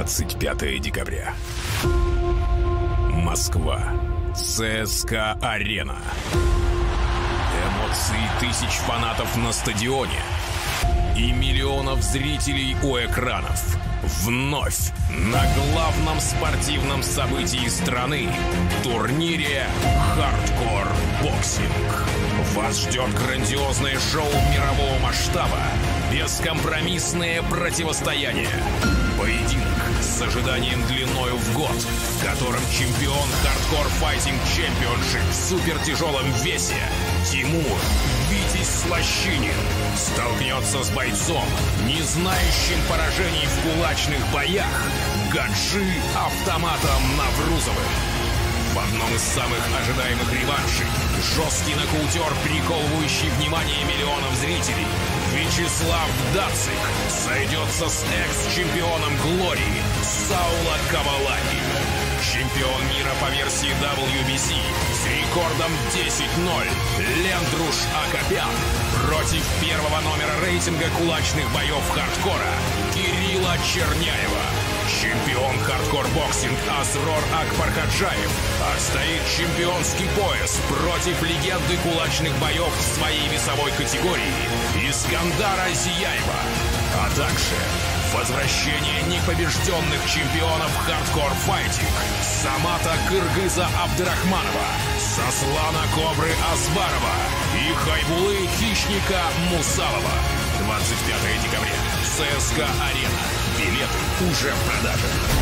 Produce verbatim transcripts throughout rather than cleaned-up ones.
двадцать пятое декабря. Москва. ЦСКА-арена. Эмоции тысяч фанатов на стадионе и миллионов зрителей у экранов. Вновь на главном спортивном событии страны — турнире «Хардкор Боксинг». Вас ждет грандиозное шоу мирового масштаба, бескомпромиссное противостояние, поединок с ожиданием длиною в год, в котором чемпион Hardcore Fighting Championship в супертяжелом весе Тимур Витязь Слащинин столкнется с бойцом, не знающим поражений в кулачных боях, Гаджи Автоматом Наврузовым. В одном из самых ожидаемых реваншей жесткий нокаутер, приковывающий внимание миллионов зрителей, Вячеслав Дацик сойдется с экс-чемпионом Глории Саула Кавалари. Чемпион мира по версии дабл ю би си с рекордом десять ноль Лендруш Акопян против первого номера рейтинга кулачных боев хардкора Кирилла Черняева. Чемпион хардкор-боксинг Асрор Акбархаджаев отстоит чемпионский пояс против легенды кулачных боев в своей весовой категории Искандара Зияева, а также возвращение непобежденных чемпионов хардкор-файтинг Самата Кыргыза Абдрахманова, Сослана Кобры Асбарова и Хайбулы Хищника Мусалова. двадцать пятое декабря. ЦСКА-арена. Билеты уже в продаже.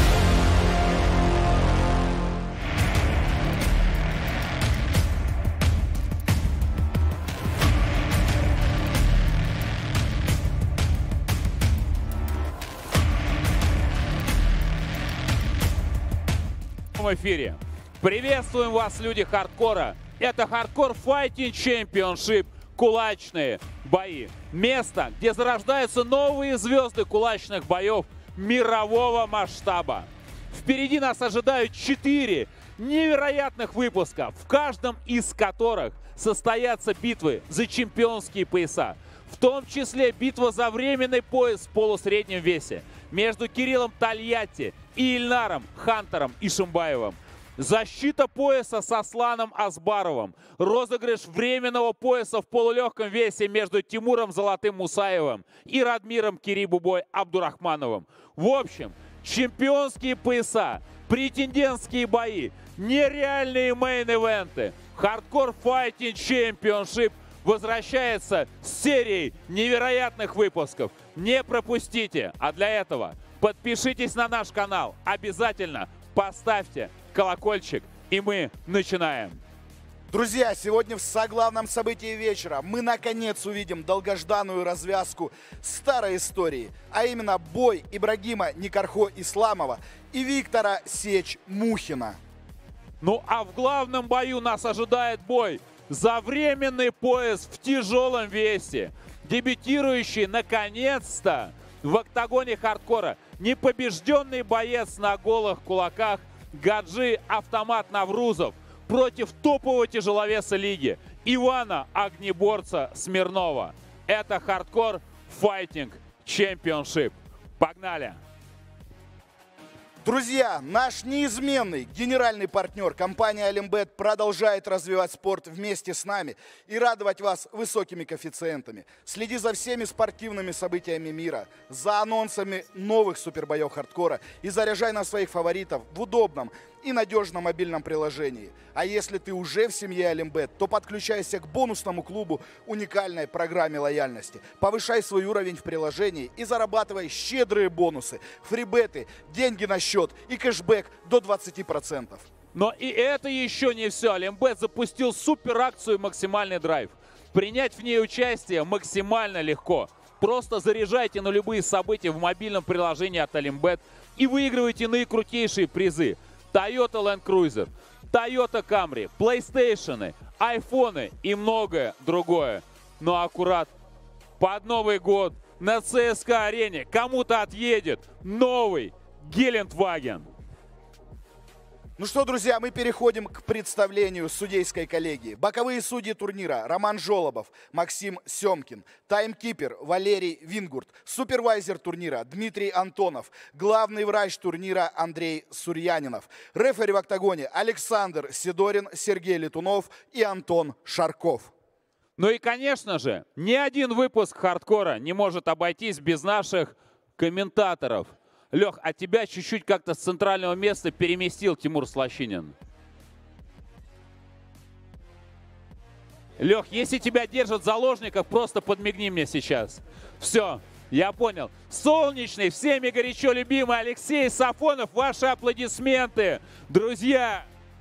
В эфире. Приветствуем вас, люди хардкора. Это Hardcore Fighting Championship. Кулачные бои. Место, где зарождаются новые звезды кулачных боев мирового масштаба. Впереди нас ожидают четыре невероятных выпуска, в каждом из которых состоятся битвы за чемпионские пояса. В том числе битва за временный пояс в полусреднем весе между Кириллом Тольятти и Ильнаром Хантером Ишимбаевым. Защита пояса с Асланом Асбаровым. Розыгрыш временного пояса в полулегком весе между Тимуром Золотым Мусаевым и Радмиром Кирибубой Абдурахмановым. В общем, чемпионские пояса, претендентские бои, нереальные мейн-эвенты. Hardcore Fighting Championship возвращается с серией невероятных выпусков. Не пропустите. А для этого подпишитесь на наш канал. Обязательно поставьте колокольчик, и мы начинаем. Друзья, сегодня в соглавном событии вечера мы наконец увидим долгожданную развязку старой истории, а именно бой Ибрагима Никархо Исламова и Виктора Сеч Мухина. Ну а в главном бою нас ожидает бой за временный пояс в тяжелом весе. Дебютирующий наконец-то в октагоне хардкора непобежденный боец на голых кулаках Гаджи Автомат Наврузов против топового тяжеловеса лиги Ивана Огнеборца Смирнова. Это Hardcore Fighting Championship. Погнали! Друзья, наш неизменный генеральный партнер компания Олимбет продолжает развивать спорт вместе с нами и радовать вас высокими коэффициентами. Следи за всеми спортивными событиями мира, за анонсами новых супербоев хардкора и заряжай на своих фаворитов в удобном и надежном мобильном приложении. А если ты уже в семье Олимбет, то подключайся к бонусному клубу уникальной программе лояльности. Повышай свой уровень в приложении и зарабатывай щедрые бонусы, фрибеты, деньги на счет и кэшбэк до двадцати процентов. Но и это еще не все. Олимбет запустил суперакцию «Максимальный драйв». Принять в ней участие максимально легко. Просто заряжайте на любые события в мобильном приложении от Олимбет и выигрывайте наикрутейшие призы. Toyota Land Cruiser, Toyota Camry, PlayStation, айфоны и многое другое. Но аккурат под Новый год на ЦСКА-арене кому-то отъедет новый Гелендваген. Ну что, друзья, мы переходим к представлению судейской коллегии. Боковые судьи турнира: Роман Жолобов, Максим Семкин, таймкипер Валерий Вингурт, супервайзер турнира Дмитрий Антонов, главный врач турнира Андрей Сурьянинов, рефери в октагоне Александр Сидорин, Сергей Летунов и Антон Шарков. Ну и, конечно же, ни один выпуск хардкора не может обойтись без наших комментаторов. Лех, а тебя чуть-чуть как-то с центрального места переместил Тимур Слащинин. Лех, если тебя держат заложников, просто подмигни мне сейчас. Все, я понял. Солнечный, всеми горячо любимый Алексей Сафонов, ваши аплодисменты, друзья.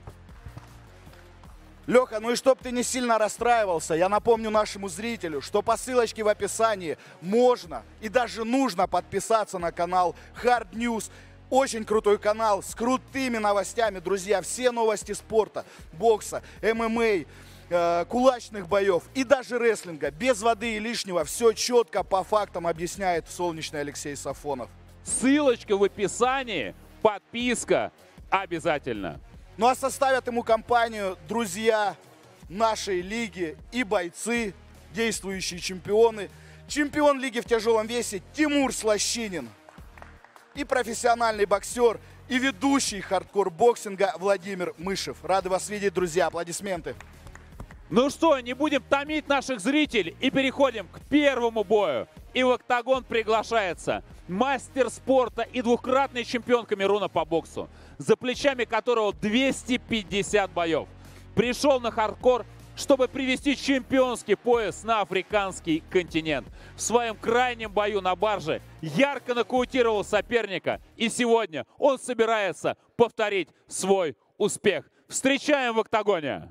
Леха, ну и чтоб ты не сильно расстраивался, я напомню нашему зрителю, что по ссылочке в описании можно и даже нужно подписаться на канал Hard News. Очень крутой канал с крутыми новостями, друзья. Все новости спорта, бокса, эм эм а, э, кулачных боев и даже рестлинга. Без воды и лишнего. Все четко по фактам объясняет солнечный Алексей Сафонов. Ссылочка в описании, подписка обязательно. Ну а составят ему компанию друзья нашей лиги и бойцы, действующие чемпионы. Чемпион лиги в тяжелом весе Тимур Слащинин. И профессиональный боксер и ведущий хардкор-боксинга Владимир Мышев. Рады вас видеть, друзья. Аплодисменты. Ну что, не будем томить наших зрителей и переходим к первому бою. И в октагон приглашается мастер спорта и двукратный чемпион Камеруна по боксу, за плечами которого двести пятьдесят боев. Пришел на хардкор, чтобы привести чемпионский пояс на африканский континент. В своем крайнем бою на барже ярко нокаутировал соперника. И сегодня он собирается повторить свой успех. Встречаем в октагоне.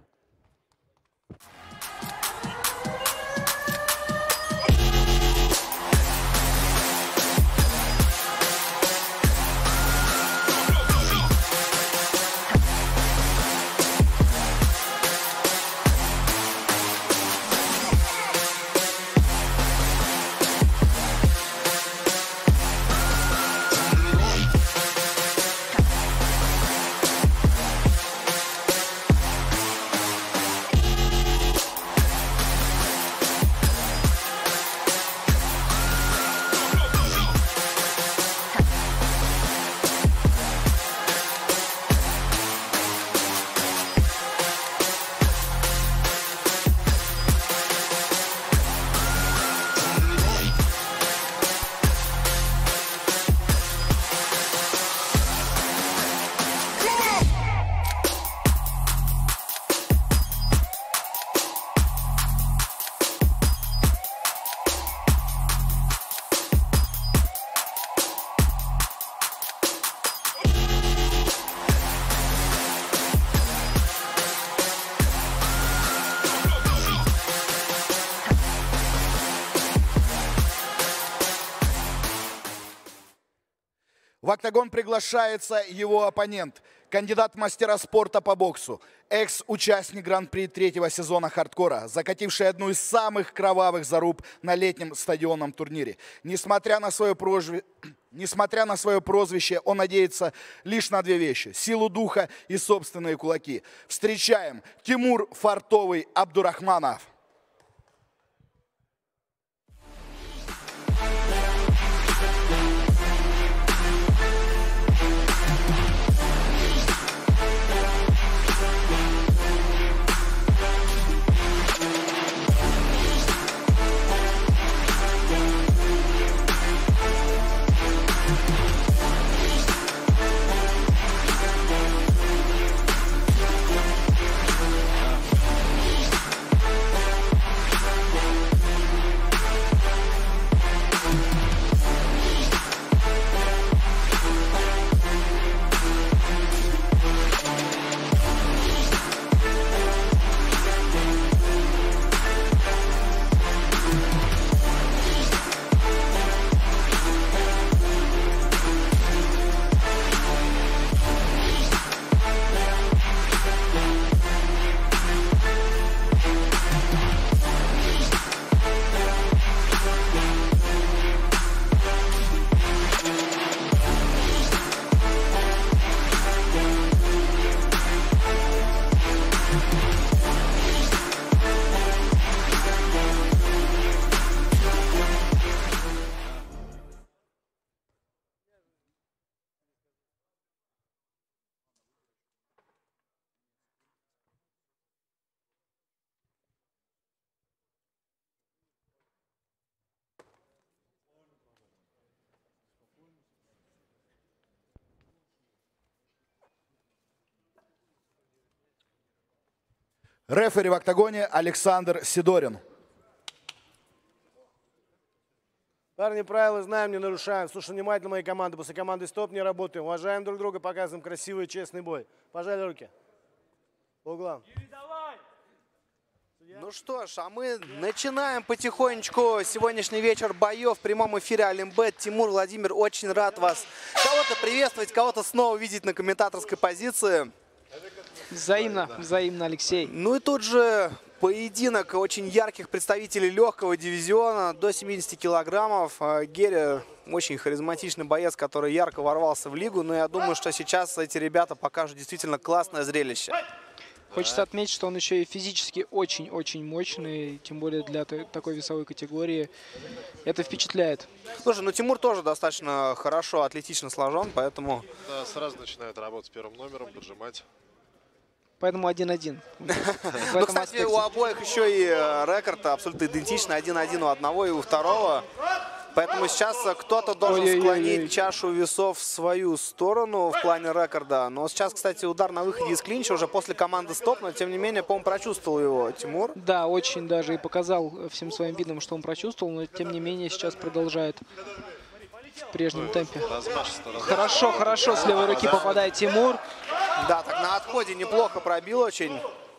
В октагон приглашается его оппонент, кандидат в мастера спорта по боксу, экс-участник гран-при третьего сезона хардкора, закативший одну из самых кровавых заруб на летнем стадионном турнире. Несмотря на свое прозвище, несмотря на свое прозвище, он надеется лишь на две вещи – силу духа и собственные кулаки. Встречаем Тимур Фартовый Абдурахманов. Рефери в октагоне Александр Сидорин. Парни, правила знаем, не нарушаем. Слушаем внимательно моей команды. После команды стоп не работаем. Уважаем друг друга, показываем красивый, честный бой. Пожали руки. По углам. Ну что ж, а мы начинаем потихонечку сегодняшний вечер боев в прямом эфире Алимбет. Тимур, Владимир, очень рад вас кого-то приветствовать, кого-то снова видеть на комментаторской позиции. Взаимно, взаимно, Алексей. Ну и тут же поединок очень ярких представителей легкого дивизиона до семидесяти килограммов. Герри очень харизматичный боец, который ярко ворвался в лигу, но я думаю, что сейчас эти ребята покажут действительно классное зрелище. Хочется отметить, что он еще и физически очень-очень мощный, тем более для такой весовой категории. Это впечатляет. Слушай, ну Тимур тоже достаточно хорошо, атлетично сложен, поэтому... Да, сразу начинает работать с первым номером, поджимать. Поэтому один-один. Ну, кстати, у обоих еще и рекорд абсолютно идентичный. один-один у одного и у второго. Поэтому сейчас кто-то должен Ой-ой-ой. склонить чашу весов в свою сторону в плане рекорда. Но сейчас, кстати, удар на выходе из клинча уже после команды стоп, но тем не менее, по-моему, прочувствовал его Тимур. Да, очень даже и показал всем своим видом, что он прочувствовал, но тем не менее сейчас продолжает в прежнем темпе. Хорошо, хорошо, с левой руки попадает Тимур. Да, так на отходе неплохо пробил очень.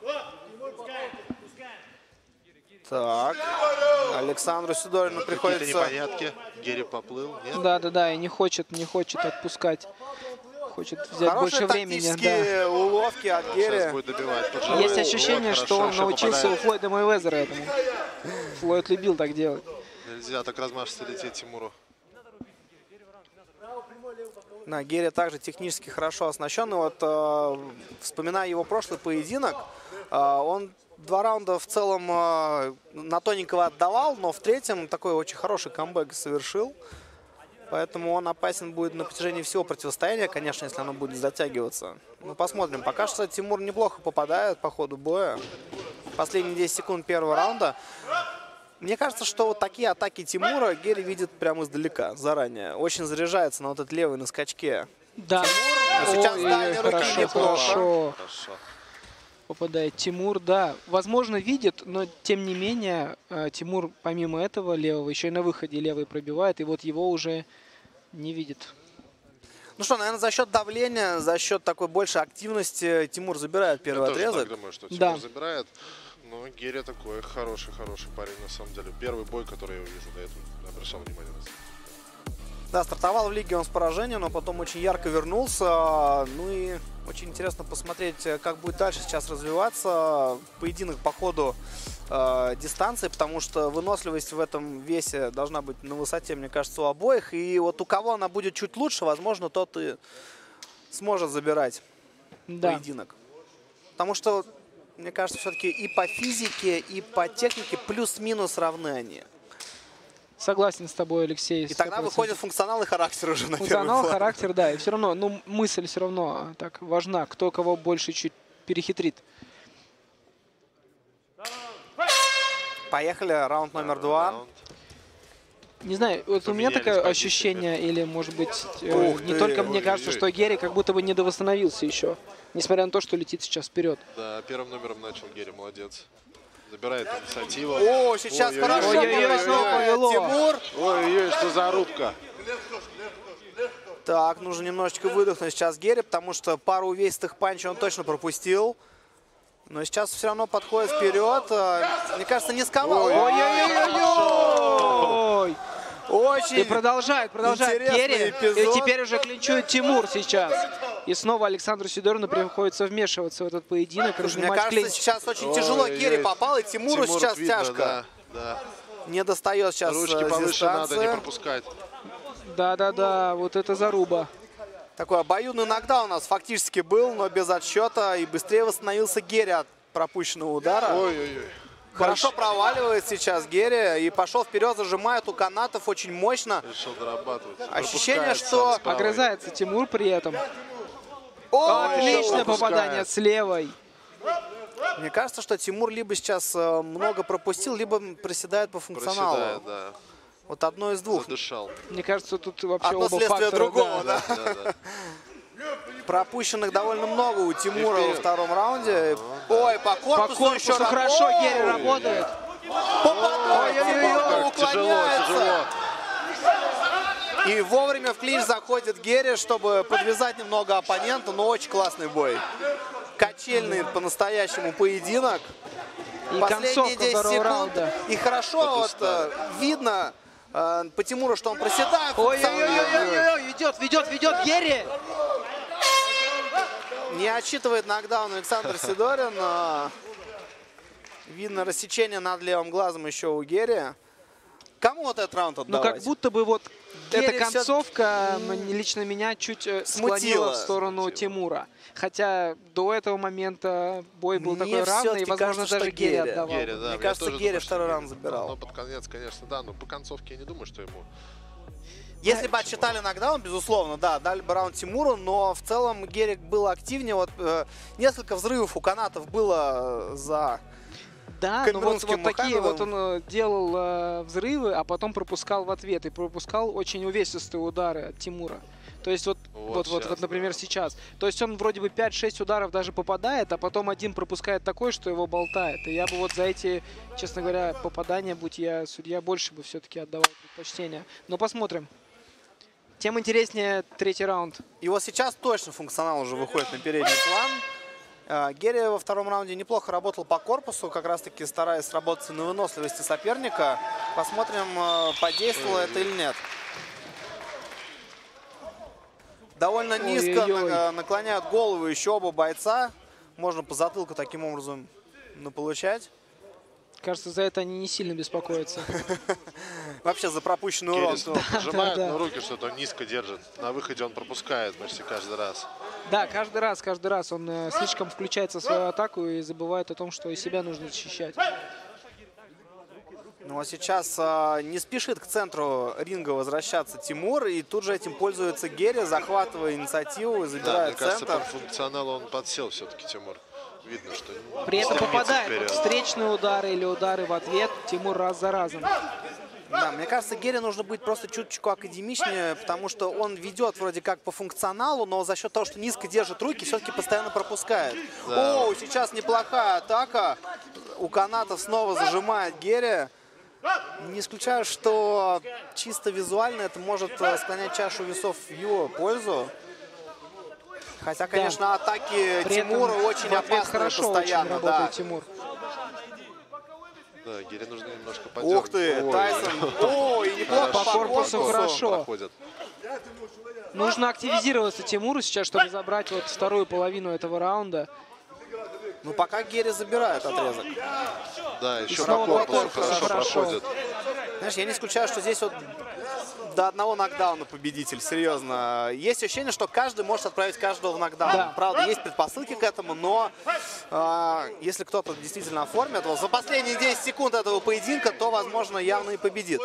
Так, Александру Сидорину приходится... непонятки. Герри поплыл, нет? Да, да, да, и не хочет, не хочет отпускать. Хочет взять Хорошие больше времени. тактические Да. уловки от Герри. Сейчас будет добивать. Поджимает. Есть ощущение, Вот, что хорошо, он еще научился попадает. у Флойда Мейвезера этому. Флойд любил так делать. Нельзя так размашисто лететь Тимуру. Да, Герри также технически хорошо оснащен. И вот, э, вспоминая его прошлый поединок, э, он два раунда в целом э, на тоненького отдавал, но в третьем такой очень хороший камбэк совершил. Поэтому он опасен будет на протяжении всего противостояния, конечно, если оно будет затягиваться. Ну, посмотрим. Пока что Тимур неплохо попадает по ходу боя. Последние десять секунд первого раунда. Мне кажется, что вот такие атаки Тимура Герри видит прямо издалека, заранее. Очень заряжается на вот этот левый на скачке. Да. Тимур сейчас Ой, дальней руки хорошо, неплохо. хорошо. Хорошо. Попадает Тимур, да. Возможно, видит, но тем не менее э, Тимур помимо этого левого еще и на выходе левый пробивает, и вот его уже не видит. Ну что, наверное, за счет давления, за счет такой большей активности Тимур забирает первый Я тоже отрезок. так думаю, что Тимур Да. забирает. Но Герри такой хороший-хороший парень, на самом деле. Первый бой, который я увижу, до этого не обращал внимания на это. Да, стартовал в лиге он с поражением, но потом очень ярко вернулся. Ну и очень интересно посмотреть, как будет дальше сейчас развиваться поединок по ходу э, дистанции, потому что выносливость в этом весе должна быть на высоте, мне кажется, у обоих. И вот у кого она будет чуть лучше, возможно, тот и сможет забирать Да. поединок. Потому что, мне кажется, все-таки и по физике, и по технике плюс-минус равны они. Согласен с тобой, Алексей. И тогда сто процентов. выходит функционал и характер уже на первый Функционал, план. характер, да. И все равно, ну, мысль все равно так важна. Кто кого больше чуть перехитрит. Поехали, раунд номер два. Раунд. Не знаю, вот у меня Поменялись такое позициями. ощущение, или, может быть, э, Ух не ты, только мне ой-ой-ой. кажется, что Герри как будто бы недовосстановился еще. Несмотря на то, что летит сейчас вперед. Да, первым номером начал Герри, молодец. Забирает инициативу. О, сейчас Ой-ой-ой. хорошо Ой-ой-ой, снова повело. Тимур. Ой-ой-ой, что за рубка. Так, нужно немножечко выдохнуть сейчас Герри, потому что пару увесистых панчей он точно пропустил. Но сейчас все равно подходит вперед. А, Мне кажется, не сковал. Ой-ой-ой! Очень И продолжает, продолжает интересный Герри. эпизод. И теперь уже клинчует Тимур сейчас. И снова Александру Сидорину приходится вмешиваться в этот поединок, Слушай, мне разнимать кажется, клинч. сейчас очень тяжело Ой-ой-ой. Герри попал, и Тимуру, Тимуру сейчас видно, тяжко. Да, да. Не достает сейчас Ручки э, повыше надо, не дистанции. пропускать. Да-да-да, вот это заруба. Такой обоюдный нокдаун у нас фактически был, но без отсчета. И быстрее восстановился Герри от пропущенного удара. Ой-ой-ой. Хорошо проваливает сейчас Герри и пошел вперед, зажимает у канатов очень мощно. Решил дорабатывать. Ощущение, Пропускает что- сам с правой. Огрызается Тимур при этом. О, Отличное пропускает. попадание с левой. Мне кажется, что Тимур либо сейчас э, много пропустил, либо приседает по функционалу. Проседает, да. Вот одно из двух. Задышал. Мне кажется, тут вообще Одно оба следствие фактора. другого, да. Да, да. Пропущенных довольно много у Тимура во втором раунде. Ой, по корпусу, По корпусу еще хорошо Герри работает. Попадает, Тяжело, тяжело. И вовремя в клинч заходит Герри, чтобы подвязать немного оппонента, но очень классный бой. Качельный по-настоящему поединок. И Последние концовка десять второго секунд. раунда. И хорошо вот э, видно э, по Тимуру, что он проседает. Ой-ой-ой, ведет, ведет, ведет Герри. Не отсчитывает нокдаун Александр Сидорин. Но видно рассечение над левым глазом еще у Герри. Кому вот этот раунд Ну, отдавать? как будто бы вот Герри эта концовка м, лично меня чуть э, склонила Смутила. в сторону Тимура. Хотя до этого момента бой был Мне такой равный, и, всё-таки возможно, кажется, даже что Герри Герри. отдавал. Герри, да, Мне я кажется, тоже Герри думаю, что второй Герри. раунд забирал. Но под конец, конечно, да, но по концовке я не думаю, что ему... Если бы отчитали нокдаун, безусловно, да, дали бы раунд Тимуру, но в целом Герик был активнее. Вот э, несколько взрывов у канатов было э, за Да, но вот, Камерунским вот такие вот Мухаммедом. он э, делал э, взрывы, а потом пропускал в ответ. И пропускал очень увесистые удары от Тимура. То есть вот, Вот вот, вот, сейчас, вот, например, да. сейчас. То есть он вроде бы пять-шесть ударов даже попадает, а потом один пропускает такой, что его болтает. И я бы вот за эти, честно говоря, попадания, будь я судья, больше бы все-таки отдавал предпочтение. Но посмотрим. Тем интереснее третий раунд. И вот сейчас точно функционал уже выходит на передний план. Э, Герри во втором раунде неплохо работал по корпусу, как раз таки стараясь сработаться на выносливости соперника. Посмотрим, э, подействовало это или нет. Довольно низко Ой-ой-ой. на- наклоняют голову еще оба бойца. Можно по затылку таким образом получать. Кажется, за это они не сильно беспокоятся. Вообще за пропущенный Герри урон. снова пожимает да. на руки, что-то он низко держит. На выходе он пропускает почти каждый раз. Да, каждый раз, каждый раз он э, слишком включается в свою атаку и забывает о том, что и себя нужно защищать. Ну а сейчас а, не спешит к центру ринга возвращаться Тимур, и тут же этим пользуется Герри, захватывая инициативу и Да, забирает мне кажется, центр. по функционалу он подсел все-таки, Тимур. Видно, что При этом стремится попадает вперед. встречные удары или удары в ответ Тимур раз за разом. Да, мне кажется, Герри нужно быть просто чуточку академичнее, потому что он ведет вроде как по функционалу, но за счет того, что низко держит руки, все-таки постоянно пропускает. Да. О, сейчас неплохая атака. У канатов снова зажимает Герри. Не исключаю, что чисто визуально это может э, склонять чашу весов в его пользу. Хотя, конечно, атаки При этом Тимура очень в ответ опасные хорошо постоянно. очень Да. работает Тимур. Да, Герри нужно немножко поддерживать. Ух ты, Ой. Тайсон. Ой, неплохо По по корпусу корпусу. хорошо. Проходит. Нужно активизироваться Тимуру сейчас, чтобы забрать вот вторую половину этого раунда. Ну, пока Герри забирает отрезок. Да, еще по снова по корпусу корпусу хорошо хорошо. проходит. Знаешь, я не исключаю, что здесь вот до одного нокдауна победитель, серьезно. Есть ощущение, что каждый может отправить каждого в нокдаун. Да. Правда, есть предпосылки к этому, но э, если кто-то действительно оформит, вот за последние десять секунд этого поединка, то, возможно, явно и победит.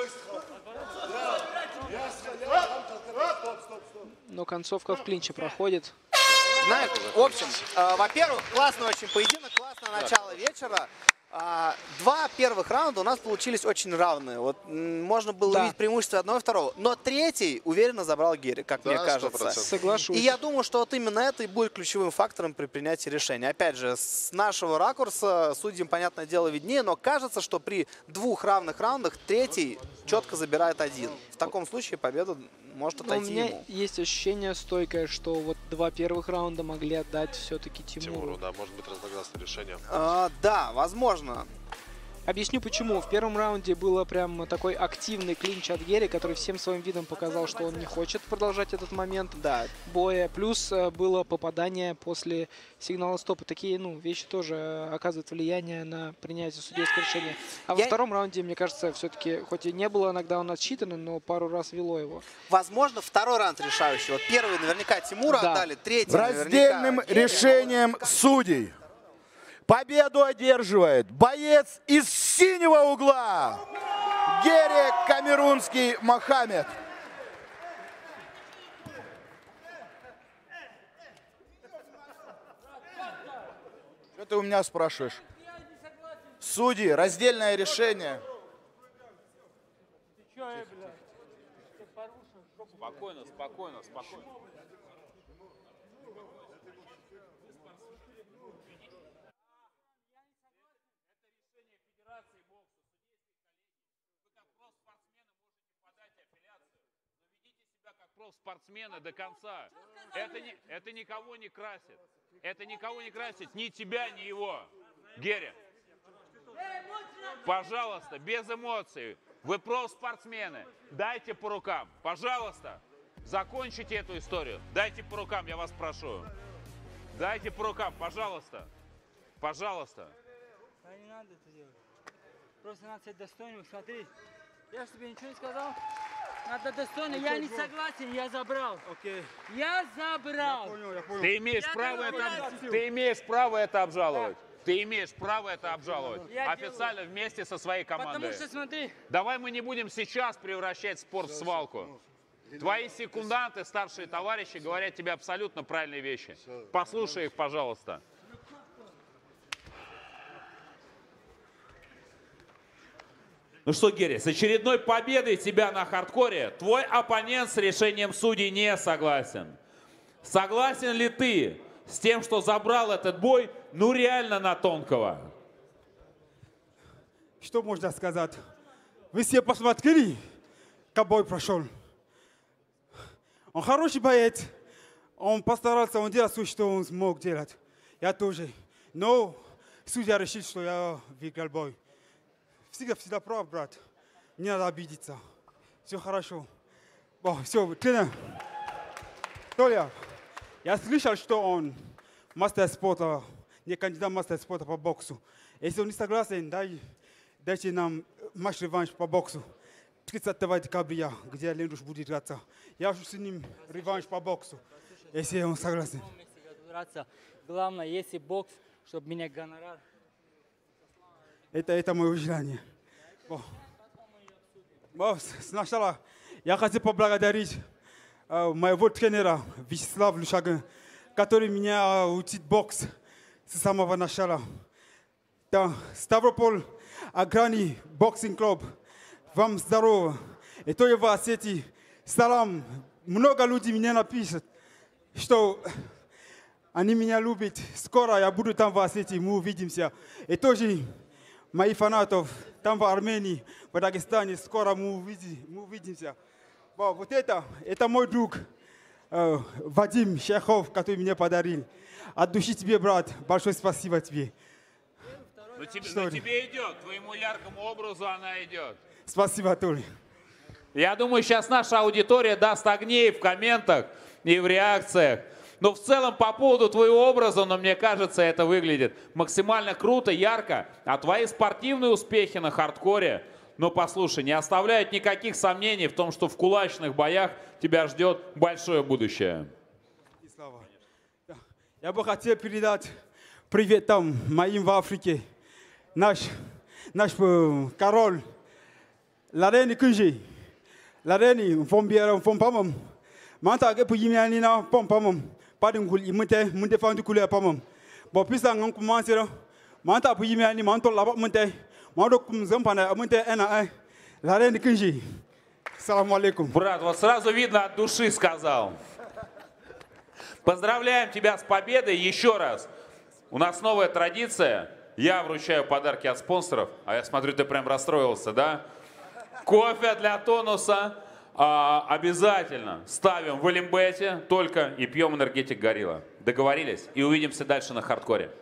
Но концовка в клинче проходит. Знаешь, в общем, э, во-первых, классный очень поединок, классное начало вечера. А, два первых раунда у нас получились очень равные. Вот м, можно было Да. увидеть преимущество одного и второго. Но третий уверенно забрал Герри, как Да, мне сто кажется. процентов. Соглашусь. И я думаю, что вот именно это и будет ключевым фактором при принятии решения. Опять же, с нашего ракурса судьям, понятное дело, виднее, но кажется, что при двух равных раундах третий четко забирает один. В таком случае победа может Но у отойти меня ему. есть ощущение стойкое, что вот два первых раунда могли отдать все-таки Тимуру, Тимуру. да, может быть разногласное решение. А, да, возможно. Объясню почему. В первом раунде было прям такой активный клинч от Герри, который всем своим видом показал, что он не хочет продолжать этот момент Да, боя. Плюс э, было попадание после сигнала стопа. Такие ну, вещи тоже э, оказывают влияние на принятие судейского решения. А во Я- втором раунде, мне кажется, все-таки, хоть и не было иногда он отсчитано, но пару раз вело его. возможно, второй раунд решающий. Вот первый наверняка Тимура Да. отдали, третий Раздельным наверняка Герри. решением судей победу одерживает боец из синего угла Герри Камерунский Мухаммед. Что ты у меня спрашиваешь? Судьи, раздельное решение. Спокойно, спокойно, спокойно. вопрос спортсмена до конца. Это, не, это никого не красит. Это никого не красит, ни тебя, ни его. Геря, пожалуйста, без эмоций. Вы профспортсмены. Дайте по рукам. Пожалуйста, закончите эту историю. Дайте по рукам, я вас прошу. Дайте по рукам, пожалуйста. Пожалуйста. Да не надо это делать. Просто надо быть достойным. Смотри, я же тебе ничего не сказал. Надо достойно. Я не согласен, я забрал. Окей. Я забрал. Я понял, я понял. Ты имеешь Я право делаю это, акцию. ты имеешь право это обжаловать. Ты имеешь право это обжаловать. Я Официально вместе со своей командой. Потому что смотри. Давай мы не будем сейчас превращать спорт в свалку. Твои секунданты, старшие товарищи, говорят тебе абсолютно правильные вещи. Послушай их, пожалуйста. Ну что, Герри, с очередной победой тебя на хардкоре твой оппонент с решением судей не согласен. Согласен ли ты с тем, что забрал этот бой, ну реально на тонкого? Что можно сказать? Вы все посмотрели, как бой прошел. Он хороший боец. Он постарался, он делал все, что он смог делать. Я тоже. Но судья решил, что я выиграл бой. Всегда, всегда прав, брат. Не надо обидеться. Все хорошо. О, все, тренер. Толя, я слышал, что он мастер спорта, не кандидат мастер спорта по боксу. Если он не согласен, дай, дайте нам матч-реванш по боксу. тридцатого декабря, где Лендуш будет драться. Я хочу с ним реванш по боксу, если он согласен. Главное, если бокс, чтобы меня гонорар. Это, это мое желание. О. О, сначала я хочу поблагодарить э, моего тренера Вячеслава Лушагина, который меня учит бокс с самого начала. Да, Ставрополь, Аграни, боксинг клуб. Вам здорово. И то я в Осетии. Салам. Много людей мне напишут, что они меня любят. Скоро я буду там в Осетии, мы увидимся. И тоже мои фанатов там в Армении, в Дагестане, скоро мы, увидим, мы увидимся. Вот это, это мой друг э, Вадим Шехов, который мне подарил. От души тебе, брат, большое спасибо тебе. Но тебе, но тебе идет, твоему яркому образу она идет. Спасибо, Толя. Я думаю, сейчас наша аудитория даст огней в комментах и в реакциях. Но в целом по поводу твоего образа, но мне кажется, это выглядит максимально круто, ярко. А твои спортивные успехи на хардкоре, ну послушай, не оставляют никаких сомнений в том, что в кулачных боях тебя ждет большое будущее. Я бы хотел передать привет там моим в Африке. Наш, наш король Ларени Кунжи. Ларени Фомбиера Фомпамам. Манта ге Пуимянина Pompamam. Padungul imute munte fandu kule pamam. Bo pisa ngam kumansira. Manta Puyimani manto laba munte. Мадо кумзампана амунте эн а Ларени Кунжи. Салам алейкум. Брат, вот сразу видно, от души сказал. Поздравляем тебя с победой еще раз. У нас новая традиция. Я вручаю подарки от спонсоров. А я смотрю, ты прям расстроился, да? Кофе для тонуса. А, обязательно ставим в Олимбете только и пьем энергетик Горилла. Договорились? И увидимся дальше на хардкоре.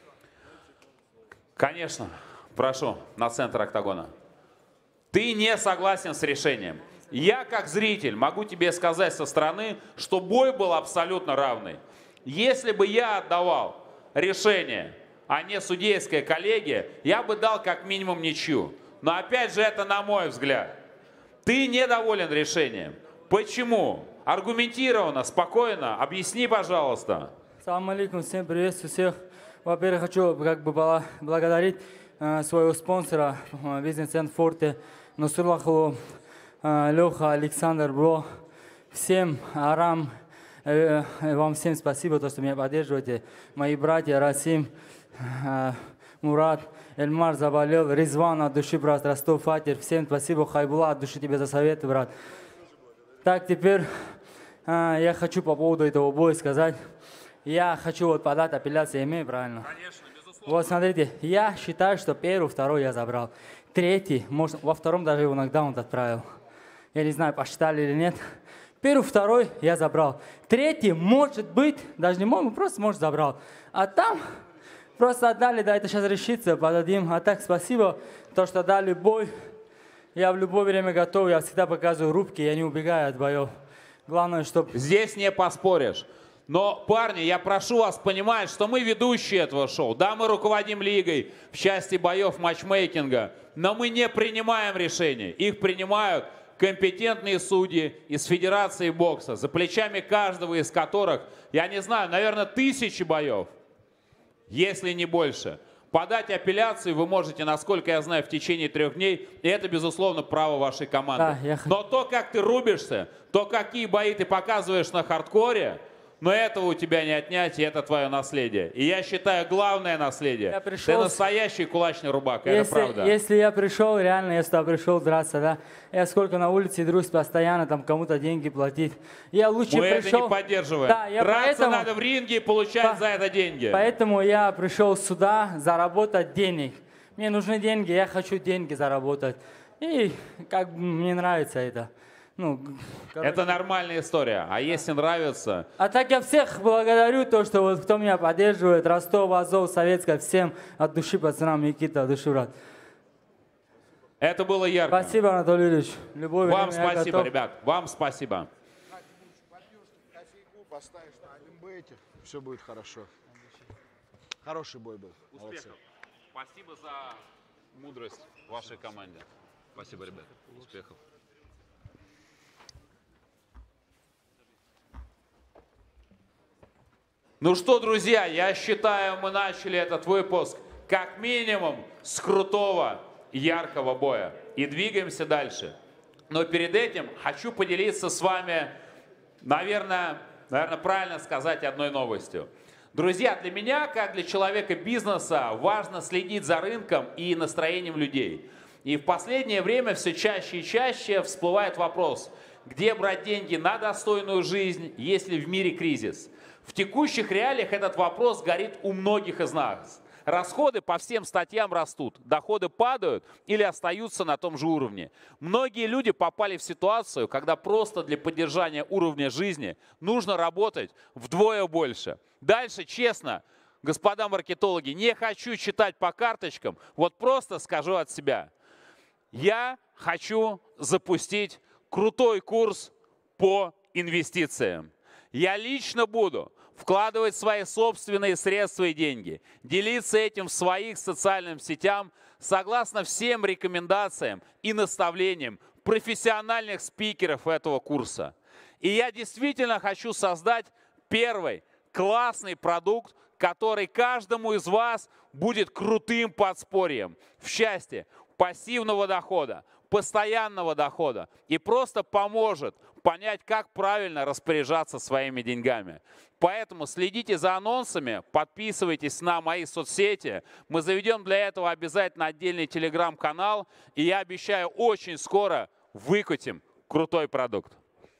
Конечно. Прошу, на центр октагона. Ты не согласен с решением. Я, как зритель, могу тебе сказать со стороны, что бой был абсолютно равный. Если бы я отдавал решение, а не судейская коллегия, я бы дал как минимум ничью. Но опять же, это на мой взгляд. Ты недоволен решением. Почему? Аргументированно, спокойно. Объясни, пожалуйста. Салам алейкум, всем приветствую всех. Во-первых, хочу как бы благодарить э, своего спонсора, э, бизнес-центр Форте, Нусурлахову, э, Леха, Александр, бро. Всем, Арам, э, э, вам всем спасибо, то, что меня поддерживаете. Мои братья, Расим, э, Мурат, Эльмар заболел, Ризван от души, брат, Ростов, Фатер. Всем спасибо, Хайбула, от души тебе за советы, брат. Так, теперь э, я хочу по поводу этого боя сказать. Я хочу вот подать апелляцию, имею правильно? Конечно, безусловно. Вот смотрите, я считаю, что первый, второй я забрал. Третий, может, во втором даже его нокдаун отправил. Я не знаю, посчитали или нет. Первый, второй я забрал. Третий, может быть, даже не мог, просто, может, забрал. А там просто отдали, да, это сейчас решится, подадим. А так, спасибо, то, что дали бой. Я в любое время готов, я всегда показываю рубки, я не убегаю от боев. Главное, чтобы... Здесь не поспоришь. Но, парни, я прошу вас понимать, что мы ведущие этого шоу. Да, мы руководим лигой в части боев матчмейкинга, но мы не принимаем решения. Их принимают компетентные судьи из Федерации бокса, за плечами каждого из которых, я не знаю, наверное, тысячи боев, если не больше. Подать апелляцию вы можете, насколько я знаю, в течение трех дней, и это, безусловно, право вашей команды. Да, я... Но то, как ты рубишься, то, какие бои ты показываешь на хардкоре, но этого у тебя не отнять, и это твое наследие. И я считаю, главное наследие. Пришел... Ты настоящий кулачный рубак, если, это правда. Если я пришел, реально, я сюда пришел драться, да, я сколько на улице дружусь постоянно, там кому-то деньги платить. Я лучше Мы пришел... это не поддерживаем. Да, я Драться поэтому... надо в ринге и получать По... за это деньги. Поэтому я пришел сюда заработать денег. Мне нужны деньги, я хочу деньги заработать. И как бы мне нравится это. Ну, короче. Это нормальная история. А если нравится... А так я всех благодарю, то, что вот кто меня поддерживает. Ростов, Азов, Советская. Всем от души, пацанам, Никита, от души, брат. Это было ярко. Спасибо, Анатолий Юрьевич. Любовь, Вам спасибо, ребят. Вам спасибо. Кофейку поставишь на Олимбете, все будет хорошо. Хороший бой был. Успехов. Спасибо за мудрость вашей команде. Спасибо, ребят. Успехов. Ну что, друзья, я считаю, мы начали этот выпуск как минимум с крутого, яркого боя. И двигаемся дальше. Но перед этим хочу поделиться с вами, наверное, наверное, правильно сказать, одной новостью. Друзья, для меня, как для человека бизнеса, важно следить за рынком и настроением людей. И в последнее время все чаще и чаще всплывает вопрос, где брать деньги на достойную жизнь, если в мире кризис. В текущих реалиях этот вопрос горит у многих из нас. Расходы по всем статьям растут, доходы падают или остаются на том же уровне. Многие люди попали в ситуацию, когда просто для поддержания уровня жизни нужно работать вдвое больше. Дальше, честно, господа маркетологи, не хочу читать по карточкам, вот просто скажу от себя. Я хочу запустить крутой курс по инвестициям. Я лично буду вкладывать свои собственные средства и деньги, делиться этим в своих социальных сетях согласно всем рекомендациям и наставлениям профессиональных спикеров этого курса. И я действительно хочу создать первый классный продукт, который каждому из вас будет крутым подспорьем в части пассивного дохода, постоянного дохода и просто поможет понять, как правильно распоряжаться своими деньгами. Поэтому следите за анонсами, подписывайтесь на мои соцсети. Мы заведем для этого обязательно отдельный телеграм-канал. И я обещаю, очень скоро выкатим крутой продукт.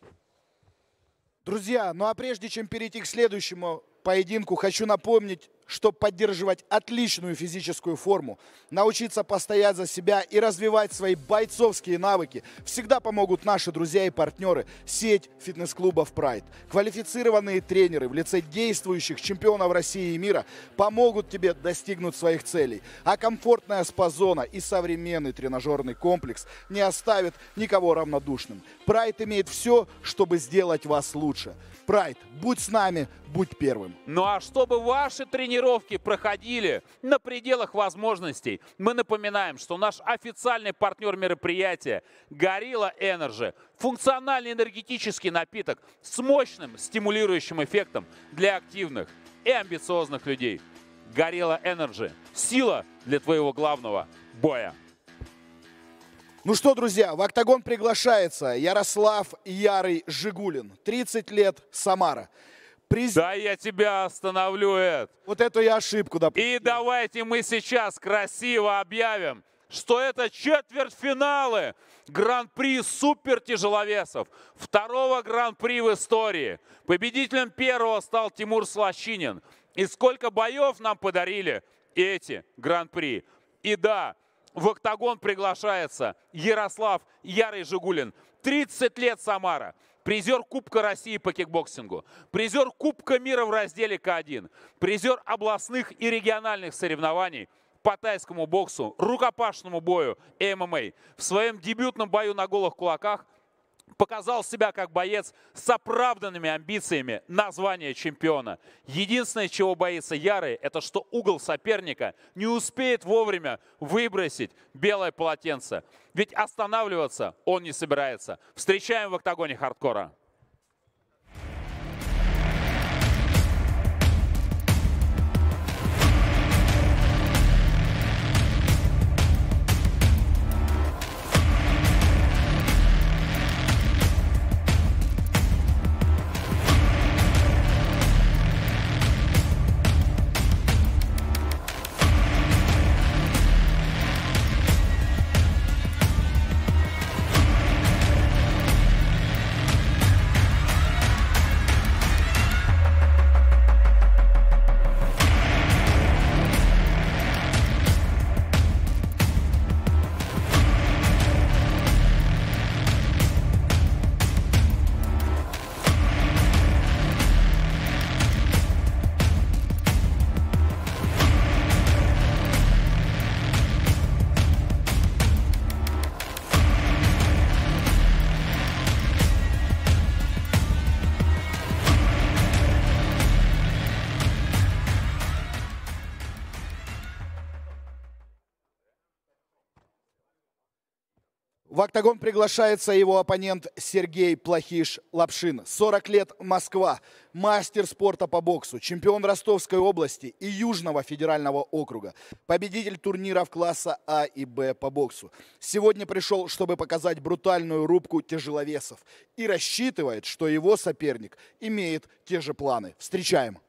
Друзья, ну а прежде чем перейти к следующему поединку, хочу напомнить, что поддерживать отличную физическую форму, научиться постоять за себя и развивать свои бойцовские навыки всегда помогут наши друзья и партнеры сеть фитнес-клубов Pride. Квалифицированные тренеры в лице действующих чемпионов России и мира помогут тебе достигнуть своих целей. А комфортная спа-зона и современный тренажерный комплекс не оставят никого равнодушным. Pride имеет все, чтобы сделать вас лучше. Pride, будь с нами, будь первым. Ну а чтобы ваши тренировки проходили на пределах возможностей, мы напоминаем, что наш официальный партнер мероприятия Gorilla Energy – функциональный энергетический напиток с мощным стимулирующим эффектом для активных и амбициозных людей. Gorilla Energy – сила для твоего главного боя. Ну что, друзья, в октагон приглашается Ярослав Ярый Жигулин, тридцать лет, Самара. Приз... Да я тебя остановлю, Эд. Вот эту я ошибку допустил. И давайте мы сейчас красиво объявим, что это четвертьфиналы Гран-при супертяжеловесов. Второго Гран-при в истории. Победителем первого стал Тимур Слащинин. И сколько боев нам подарили эти Гран-при. И да, в октагон приглашается Ярослав Ярый Жигулин. тридцать лет, Самара. призер Кубка России по кикбоксингу, призер Кубка мира в разделе К один, призер областных и региональных соревнований по тайскому боксу, рукопашному бою и эм эм а. В своем дебютном бою на голых кулаках показал себя как боец с оправданными амбициями на звание чемпиона. Единственное, чего боится Ярый, это что угол соперника не успеет вовремя выбросить белое полотенце. Ведь останавливаться он не собирается. Встречаем в октагоне хардкора. В октагон приглашается его оппонент Сергей Плохиш-Лапшин. сорок лет, Москва. Мастер спорта по боксу. Чемпион Ростовской области и Южного федерального округа. Победитель турниров класса А и Б по боксу. Сегодня пришел, чтобы показать брутальную рубку тяжеловесов. И рассчитывает, что его соперник имеет те же планы. Встречаем.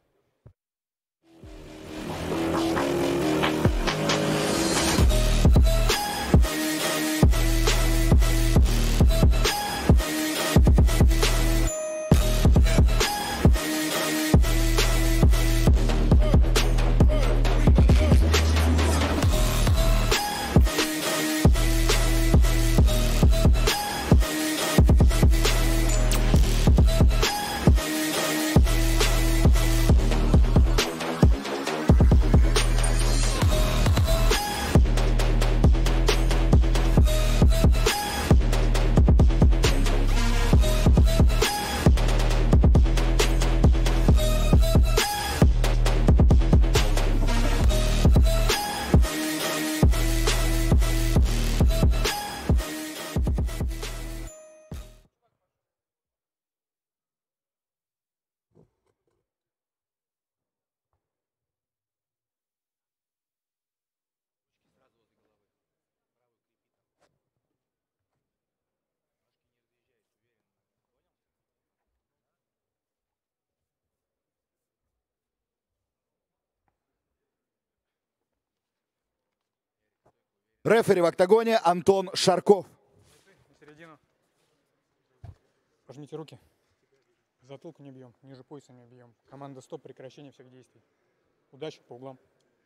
Рефери в октагоне Антон Шарков. На середину. Пожмите руки. Затылку не бьем, ниже пояса не бьем. Команда стоп, прекращение всех действий. Удачи по углам.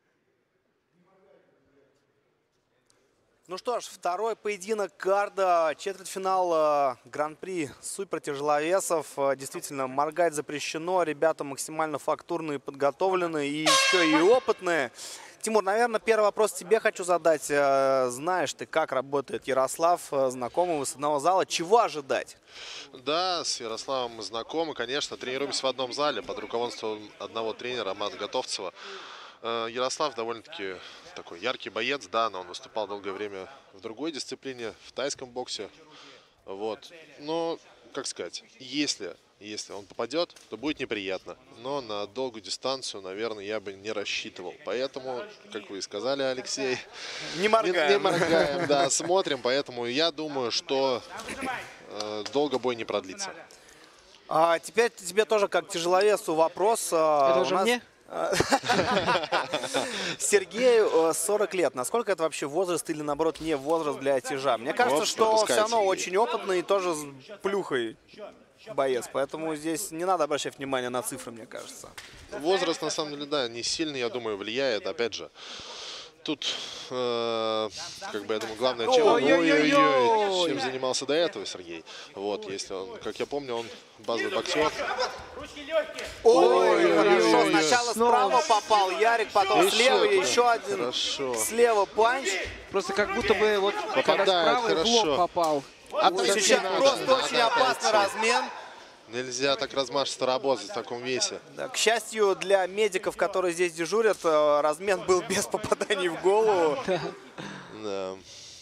Ну что ж, второй поединок карда, четвертьфинал Гран-при супертяжеловесов. Действительно, моргать запрещено. Ребята максимально фактурные, подготовленные и еще и опытные. Тимур, наверное, первый вопрос тебе хочу задать. Знаешь ты, как работает Ярослав, знакомый вы с одного зала. Чего ожидать? Да, с Ярославом мы знакомы, конечно. Тренируемся в одном зале под руководством одного тренера, Амата Готовцева. Ярослав довольно-таки такой яркий боец, да, но он выступал долгое время в другой дисциплине, в тайском боксе. Вот. Но, как сказать, если, если он попадет, то будет неприятно. Но на долгую дистанцию, наверное, я бы не рассчитывал. Поэтому, как вы и сказали, Алексей, не моргаем. Не, не моргаем, да, смотрим. Поэтому я думаю, что э, долго бой не продлится. А теперь тебе тоже как тяжеловесу вопрос. Это уже нас... мне? Сергею сорок лет. Насколько это вообще возраст или, наоборот, не возраст для тяжа? Мне кажется, что все равно очень опытный и тоже с плюхой боец. Поэтому здесь не надо обращать внимание на цифры, мне кажется. Возраст, на самом деле, да, не сильно, я думаю, влияет. Опять же, Тут, э, как бы, я думаю, главное, чем, ой-ой-ой, чем занимался до этого Сергей. Вот, если он, как я помню, он базовый боксер. Ой, хорошо. Сначала справа попал Ярик, потом Еще слева, это. еще один Хорошо. слева панч. Просто как будто бы вот когда Попадает справа и в хорошо. лоб попал. А Ой, сейчас просто очень опасный размен. Нельзя так размашисто работать в таком весе. Да, к счастью для медиков, которые здесь дежурят, э, размен был без попаданий в голову. Да.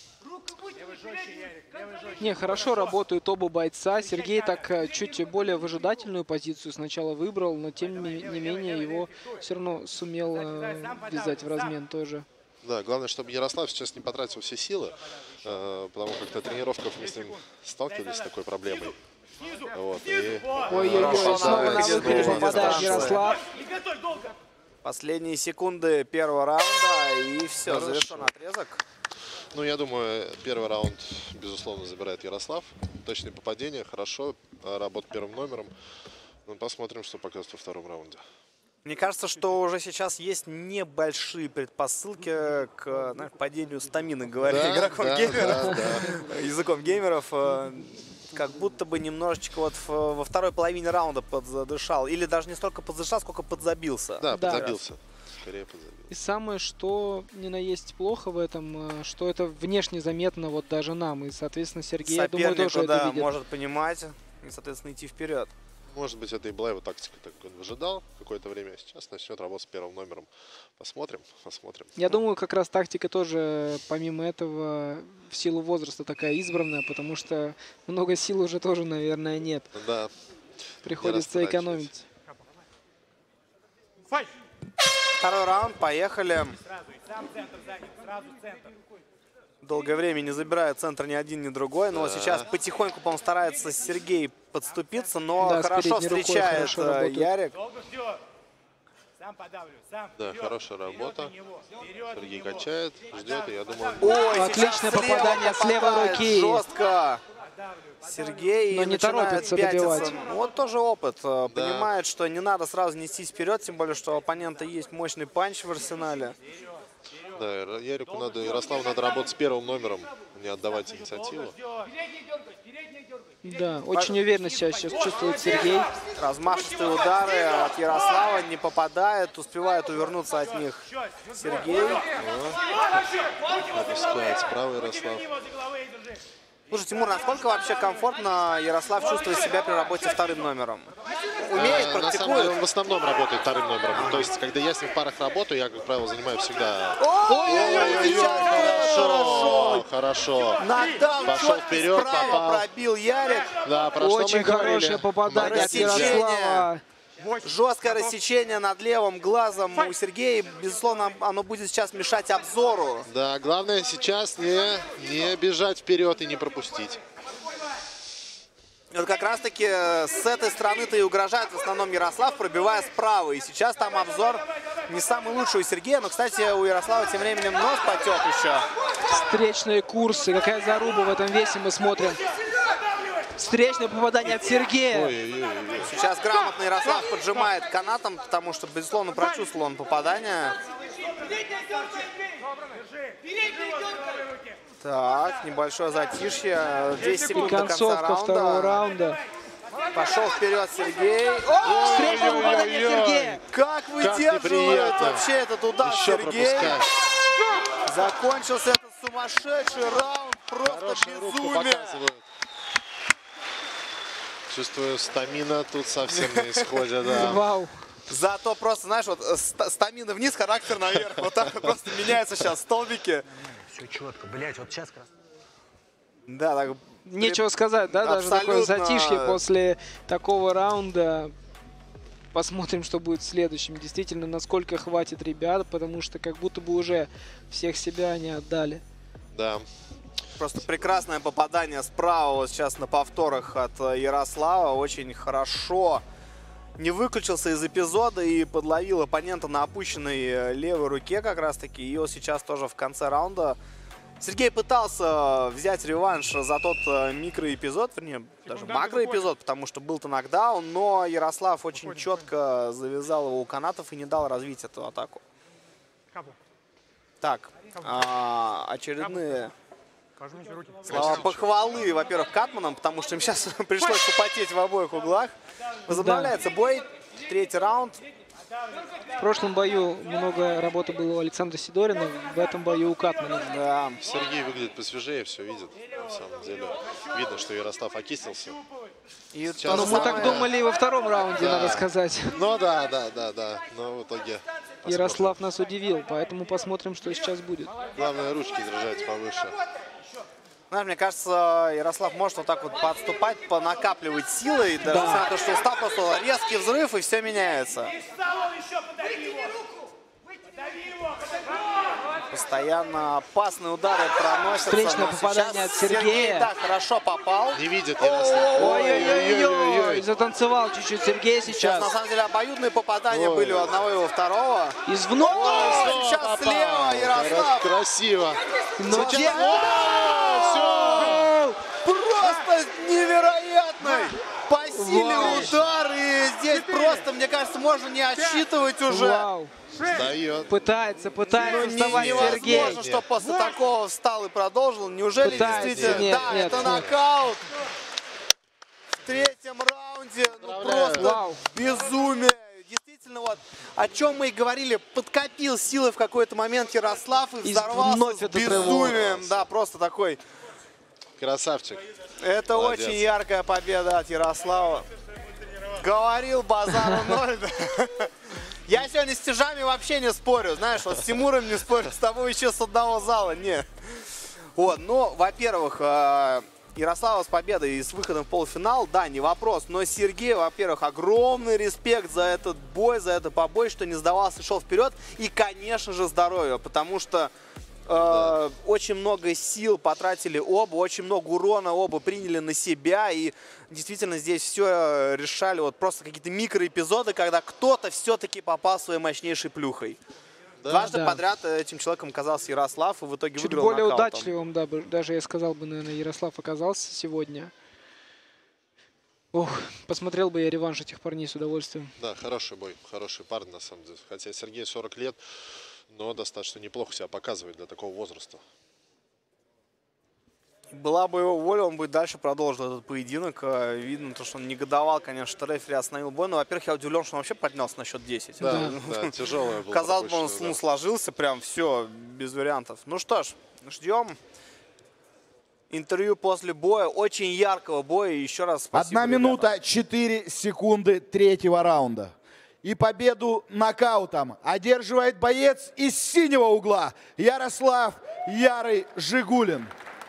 Не, хорошо работают оба бойца. Сергей так э, чуть более выжидательную позицию сначала выбрал, но тем не не менее его все равно сумел э, ввязать в размен тоже. Да, главное, чтобы Ярослав сейчас не потратил все силы, э, потому как на тренировках мы с ним сталкивались с такой проблемой. Вот, и... Ой-ой-ой, снова на выходе попадает Ярослав. Последние секунды первого раунда, и все, Хорошо. завершен отрезок. Ну, я думаю, первый раунд, безусловно, забирает Ярослав. Точные попадения, хорошо, работа первым номером. Ну, посмотрим, что покажет во втором раунде. Мне кажется, что уже сейчас есть небольшие предпосылки к, знаешь, падению стамины, говоря Да, игроком да, геймеров, да, да. языком геймеров. э, Как будто бы немножечко вот в- во второй половине раунда подзадышал. Или даже не столько подзадышал, сколько подзабился. Да, Да. подзабился. Скорее подзабился. И самое, что не на есть плохо в этом, э, что это внешне заметно вот даже нам. И, соответственно, Сергей, я думаю, Сопернику, тоже да, это видит. может понимать и, соответственно, идти вперед. Может быть, это и была его тактика, так он выжидал какое-то время. Сейчас начнет работать с первым номером. Посмотрим, посмотрим. Я думаю, как раз тактика тоже, помимо этого, в силу возраста такая избранная, потому что много сил уже тоже, наверное, нет. Да. Приходится Не экономить. Второй раунд, поехали. Долгое время не забирает центр ни один, ни другой. Но вот сейчас потихоньку, по-моему, старается Сергей подступиться, но Да, с хорошо передней рукой встречает хорошо э, работает. Ярик. Да, хорошая работа. Сергей качает, ждет, и я думаю... Ой, Отличное сейчас слева попадание с левой попадает руки. Жестко. Сергей Но не начинает торопится пятиться. добивать. Ну, вот тоже опыт. э, Понимает, что не надо сразу нестись вперед, тем более, что у оппонента есть мощный панч в арсенале. Да, Ярику надо, Ярославу надо работать с первым номером, не отдавать инициативу. Да, очень уверенно сейчас, сейчас чувствует Сергей. Размашистые удары от Ярослава, не попадает, успевает увернуться от них Сергей. Опускает справа Ярослав. Слушай, Тимур, насколько вообще комфортно Ярослав чувствует себя при работе вторым номером? Умеет, А, на самом деле практикует? он в основном работает вторым номером. То есть, когда я с ним в парах работаю, я, как правило, занимаю всегда... Ой-ой-ой, сейчас Хорошо, хорошо. Нокдаун Пошел четкий, вперед, справа попал. пробил Ярик. Да, про что Очень мы говорили. хорошее попадание от Рассечение. Ярослава. Жесткое рассечение над левым глазом у Сергея. Безусловно, оно будет сейчас мешать обзору. Да, главное сейчас не, не бежать вперед и не пропустить. И вот как раз-таки с этой стороны-то и угрожает в основном Ярослав, пробивая справа. И сейчас там обзор не самый лучший у Сергея. Но, кстати, у Ярослава тем временем нос потек еще. Встречные курсы. Какая заруба в этом весе мы смотрим. Встречное попадание от Сергея. Ой-ой-ой. Сейчас грамотно Ярослав поджимает канатом, потому что, безусловно, прочувствовал он попадание. Так, небольшое затишье. десять И секунд до конца концовка второго раунда. раунда. Пошел вперед Сергей. Встречное попадание Сергея. Как Как выдерживает неприятно. вообще этот удар Еще Сергей. пропускает. Закончился этот сумасшедший раунд. Просто Хорошую руку безумие. показывают. Чувствую, стамина тут совсем на исходе, да. Вау. Зато просто, знаешь, вот ст- стамина вниз, характер наверх. Вот так вот просто меняются сейчас столбики. Все четко, блять, вот сейчас как раз. Да, так. Нечего сказать, да, даже такое Абсолютно. затишье после такого раунда. Посмотрим, что будет в следующем. Действительно, насколько хватит ребят, потому что как будто бы уже всех себя они отдали. Да. Просто прекрасное попадание справа вот сейчас на повторах от э, Ярослава. Очень хорошо не выключился из эпизода и подловил оппонента на опущенной э, левой руке как раз таки. И вот сейчас тоже в конце раунда Сергей пытался взять реванш за тот э, микроэпизод, вернее, даже макроэпизод, потому что был-то нокдаун, но Ярослав очень четко завязал его у канатов и не дал развить эту атаку. Так, а, очередные Пожмите руки. слова похвалы, во-первых, Катманам, потому что им сейчас пришлось попотеть в обоих углах. Возобновляется бой, третий раунд. В прошлом бою много работы было у Александра Сидорина, в этом бою у Катмана. Да. Сергей выглядит посвежее, все видит. На самом деле видно, что Ярослав окислился. И Сейчас ну, мы самое... так думали и во втором раунде, Да. надо сказать. Ну да, да, да, да. Но в итоге посмотрим. Ярослав нас удивил, поэтому посмотрим, что сейчас будет. Главное, ручки держать повыше. Знаешь, мне кажется, Ярослав может вот так вот подступать, понакапливать силы. И даже несмотря на то, что устал, просто резкий взрыв, и все меняется. Постоянно опасные удары проносятся. Встречное но попадание от сейчас Сергея. Да, хорошо попал. Не видит Ярослав. Ой-ой-ой, затанцевал чуть-чуть Сергей Сейчас, сейчас. на самом деле, обоюдные попадания Ой. были у одного и у второго. Из вновь. О, сейчас слева Ярослав. Красиво. Но Сейчас- О, Просто невероятный по силе Вау. удар. И здесь просто, мне кажется, можно не отсчитывать уже. Вау. Дает. Пытается, пытается Ну, вставать не- Сергей. невозможно, что после такого встал и продолжил. Неужели Пытается. действительно? Нет, да, нет, это нет. нокаут. В третьем раунде. Ну, просто Вау. безумие. Действительно, вот о чем мы и говорили, подкопил силы в какой-то момент Ярослав и И взорвался вновь с этот безумием. Да, просто такой. Красавчик. Это Молодец. очень яркая победа от Ярослава. Говорил, базару ноль. Я сегодня с тяжами вообще не спорю. Знаешь, вот с Тимуром не спорю, с тобой еще с одного зала. Нет. Вот, ну, во-первых, э, Ярослава с победой и с выходом в полуфинал, да, не вопрос. Но Сергей, во-первых, огромный респект за этот бой, за это побой, что не сдавался, шел вперед. И, конечно же, здоровье, потому что э, очень много сил потратили оба, очень много урона оба приняли на себя. И действительно здесь все решали вот просто какие-то микроэпизоды, когда кто-то все-таки попал своей мощнейшей плюхой. Да. Дважды Да. подряд этим человеком оказался Ярослав и в итоге Чуть выиграл более нокаутом. удачливым, да, бы- даже я сказал бы, наверное, Ярослав оказался сегодня. Ох, посмотрел бы я реванш этих парней с удовольствием. Да, хороший бой, хороший парень на самом деле. Хотя Сергей сорок лет, но достаточно неплохо себя показывает для такого возраста. Была бы его воля, он бы дальше продолжил этот поединок. Э, Видно, то, что он негодовал, конечно, что рефери остановил бой. Но, во-первых, я удивлен, что он вообще поднялся на счет десять. Да, да, тяжелое было. Казалось бы, он пропущенное, ну, да. сложился прям все, без вариантов. Ну что ж, ждем интервью после боя, очень яркого боя. И еще раз спасибо, Одна ребята. минута четыре секунды третьего раунда. И победу нокаутом одерживает боец из синего угла Ярослав Ярый Жигулин.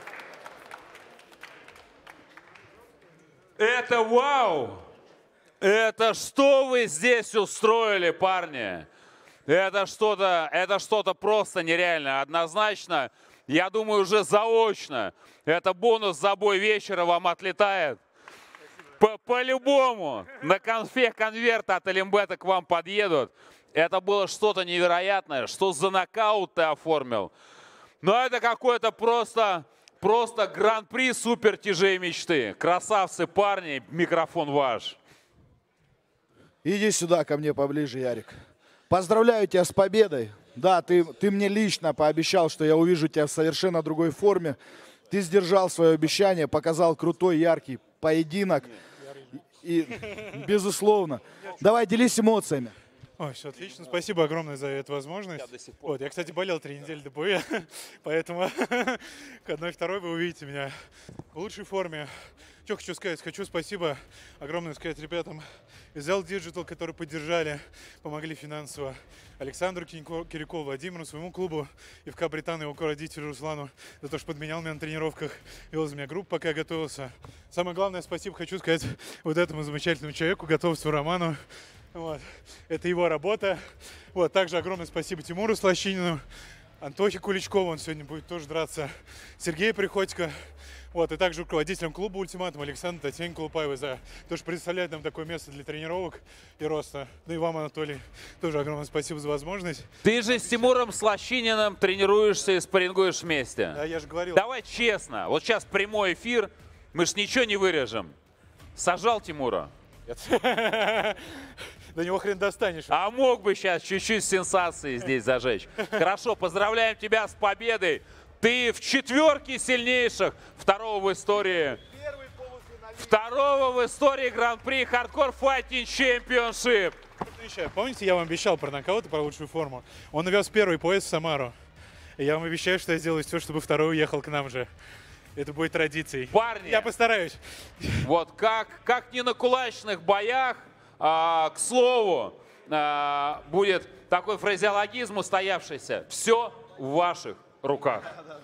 Это вау! Это что вы здесь устроили, парни? Это что-то, это что-то просто нереальное. Однозначно, я думаю, уже заочно. Это бонус за бой вечера вам отлетает. По- По-любому. На конфе конверта от Олимбета к вам подъедут. Это было что-то невероятное. Что за нокаут ты оформил? Но это какой-то просто... Просто гран-при супер тяжей мечты. Красавцы, парни, микрофон ваш. Иди сюда ко мне поближе, Ярик. Поздравляю тебя с победой. Да, ты, ты мне лично пообещал, что я увижу тебя в совершенно другой форме. Ты сдержал свое обещание, показал крутой, яркий поединок. И, безусловно. Давай, делись эмоциями. Ой, все отлично. Спасибо огромное за эту возможность. Я, вот, я кстати, болел три недели до боя, поэтому к одной-второй вы увидите меня в лучшей форме. Что хочу сказать? Хочу спасибо огромное сказать ребятам из эл Digital, которые поддержали, помогли финансово. Александру Кирикову, Владимиру, своему клубу, ИФК Британ, его руководителю Руслану, за то, что подменял меня на тренировках, вел за меня группу, пока я готовился. Самое главное спасибо хочу сказать вот этому замечательному человеку, готовству Роману. Вот. Это его работа. Вот. Также огромное спасибо Тимуру Слащинину, Антохе Куличкову, он сегодня будет тоже драться, Сергею Приходько. Вот. И также руководителям клуба «Ультиматум» Александру Татьяне Колупаевой за то, что предоставляет нам такое место для тренировок и роста. Ну и вам, Анатолий, тоже огромное спасибо за возможность. Ты же с Тимуром Слащининым тренируешься и спаррингуешь вместе. Да, я же говорил. Давай честно. Вот сейчас прямой эфир, мы ж ничего не вырежем. Сажал Тимура? Да До него хрен достанешь. А мог бы сейчас чуть-чуть сенсации здесь зажечь. Хорошо, поздравляем тебя с победой. Ты в четверке сильнейших второго в истории. Второго в истории Гран-при Hardcore Fighting Championship. Помните, я вам обещал про нокаут и про лучшую форму? Он увез первый пояс в Самару. И я вам обещаю, что я сделаю все, чтобы второй уехал к нам же. Это будет традицией. Парни, я постараюсь. Вот как, как не на кулачных боях, а, к слову, а, будет такой фразеологизм устоявшийся. Все в ваших руках.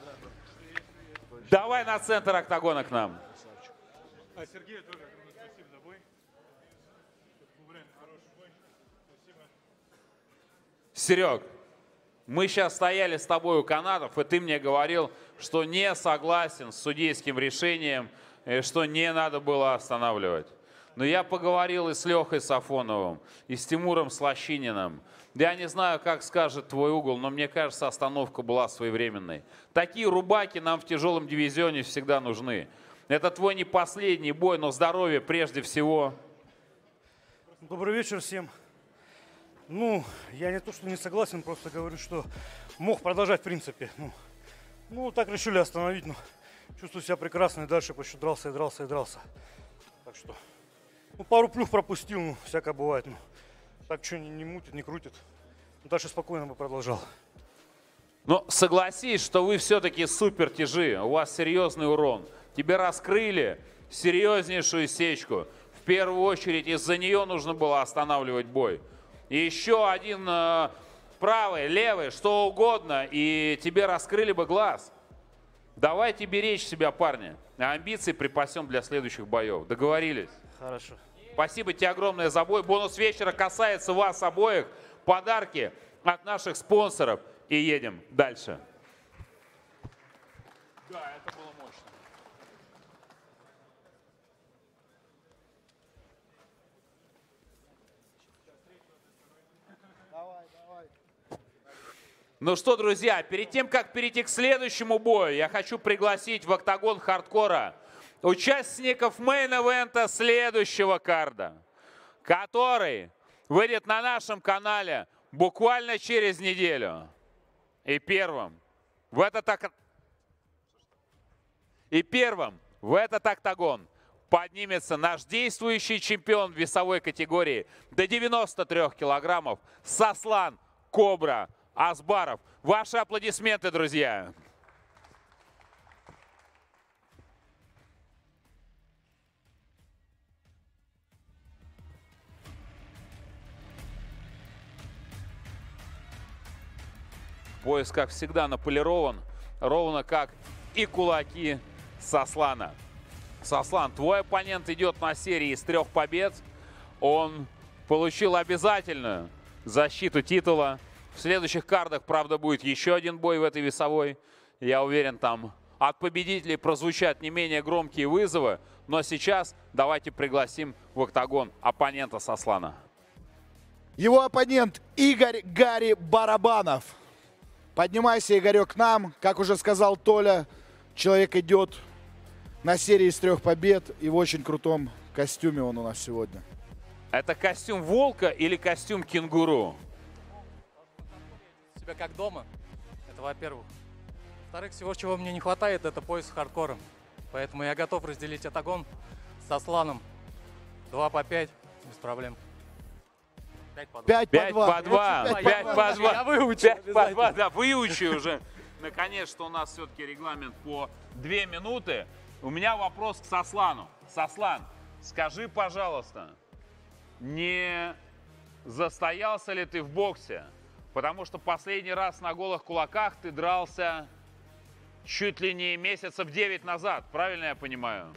Давай на центр октагона к нам. А Сергею тоже огромное спасибо за бой. Хороший бой. Спасибо. Серег, мы сейчас стояли с тобой у канатов, и ты мне говорил, что не согласен с судейским решением, и что не надо было останавливать. Но я поговорил и с Лехой Сафоновым, и с Тимуром Слащининым. Я не знаю, как скажет твой угол, но мне кажется, остановка была своевременной. Такие рубаки нам в тяжелом дивизионе всегда нужны. Это твой не последний бой, но здоровье прежде всего. Добрый вечер всем. Ну, я не то, что не согласен, просто говорю, что мог продолжать в принципе. Ну, ну так решили остановить, но чувствую себя прекрасно и дальше еще дрался и дрался и дрался. Так что, ну, пару плюх пропустил, ну, всякое бывает. Ну, так что не, не мутит, не крутит. Ну, дальше спокойно бы продолжал. Но согласись, что вы все-таки супер тяжи, у вас серьезный урон. Тебе раскрыли серьезнейшую сечку. В первую очередь из-за нее нужно было останавливать бой. И еще один э, правый, левый, что угодно, и тебе раскрыли бы глаз. Давайте беречь себя, парни. А амбиции припасем для следующих боев. Договорились? Хорошо. Спасибо тебе огромное за бой. Бонус вечера касается вас обоих. Подарки от наших спонсоров. И едем дальше. Да, это было мощно. Ну что, друзья, перед тем, как перейти к следующему бою, я хочу пригласить в октагон хардкора участников мейн-эвента следующего карда, который выйдет на нашем канале буквально через неделю. И первым в этот, ок... И первым в этот октагон поднимется наш действующий чемпион весовой категории до девяноста трёх килограммов Сослан Кобра Асбаров. Ваши аплодисменты, друзья. Пояс, как всегда, наполирован, ровно как и кулаки Сослана. Сослан, твой оппонент идет на серии из трех побед. Он получил обязательную защиту титула. В следующих кардах, правда, будет еще один бой в этой весовой. Я уверен, там от победителей прозвучат не менее громкие вызовы. Но сейчас давайте пригласим в октагон оппонента Сослана. Его оппонент Игорь Гарри Барабанов. Поднимайся, Игорек, к нам. Как уже сказал Толя, человек идет на серии из трех побед. И в очень крутом костюме он у нас сегодня. Это костюм волка или костюм кенгуру? Себя как дома, это во-первых. Во-вторых, всего, чего мне не хватает, это пояс с хардкором. Поэтому я готов разделить октагон с Сосланом. Два по пять, без проблем. Пять по два. Пять по два. Пять по два. Я выучу. Пять по два, да, выучи уже. Наконец-то у нас все-таки регламент по две минуты. У меня вопрос к Сослану. Сослан, скажи, пожалуйста, не застоялся ли ты в боксе? Потому что последний раз на голых кулаках ты дрался чуть ли не месяцев девять назад. Правильно я понимаю?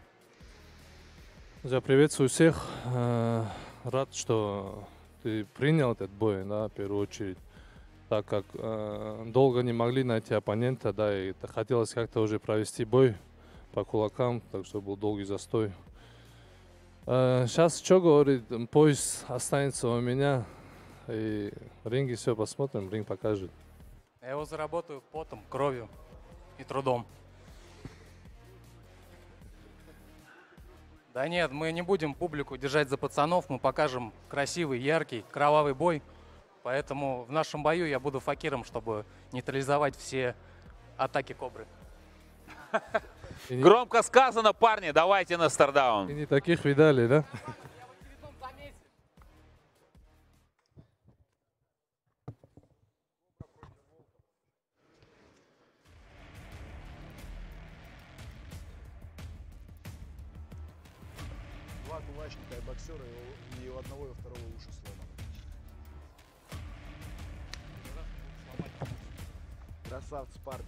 Я приветствую всех. Рад, что ты принял этот бой, да, в первую очередь. Так как э, долго не могли найти оппонента, да, и хотелось как-то уже провести бой по кулакам, так что был долгий застой. Э, сейчас что говорит, пояс останется у меня. И в ринге все посмотрим, ринг покажет. Я его заработаю потом, кровью и трудом. Да нет, мы не будем публику держать за пацанов, мы покажем красивый, яркий, кровавый бой. Поэтому в нашем бою я буду факиром, чтобы нейтрализовать все атаки Кобры. Громко сказано, парни, давайте на стардаун. И не таких видали, да? Два кулачника и боксера, и у одного и у второго уши сломаны. Красавцы, парни.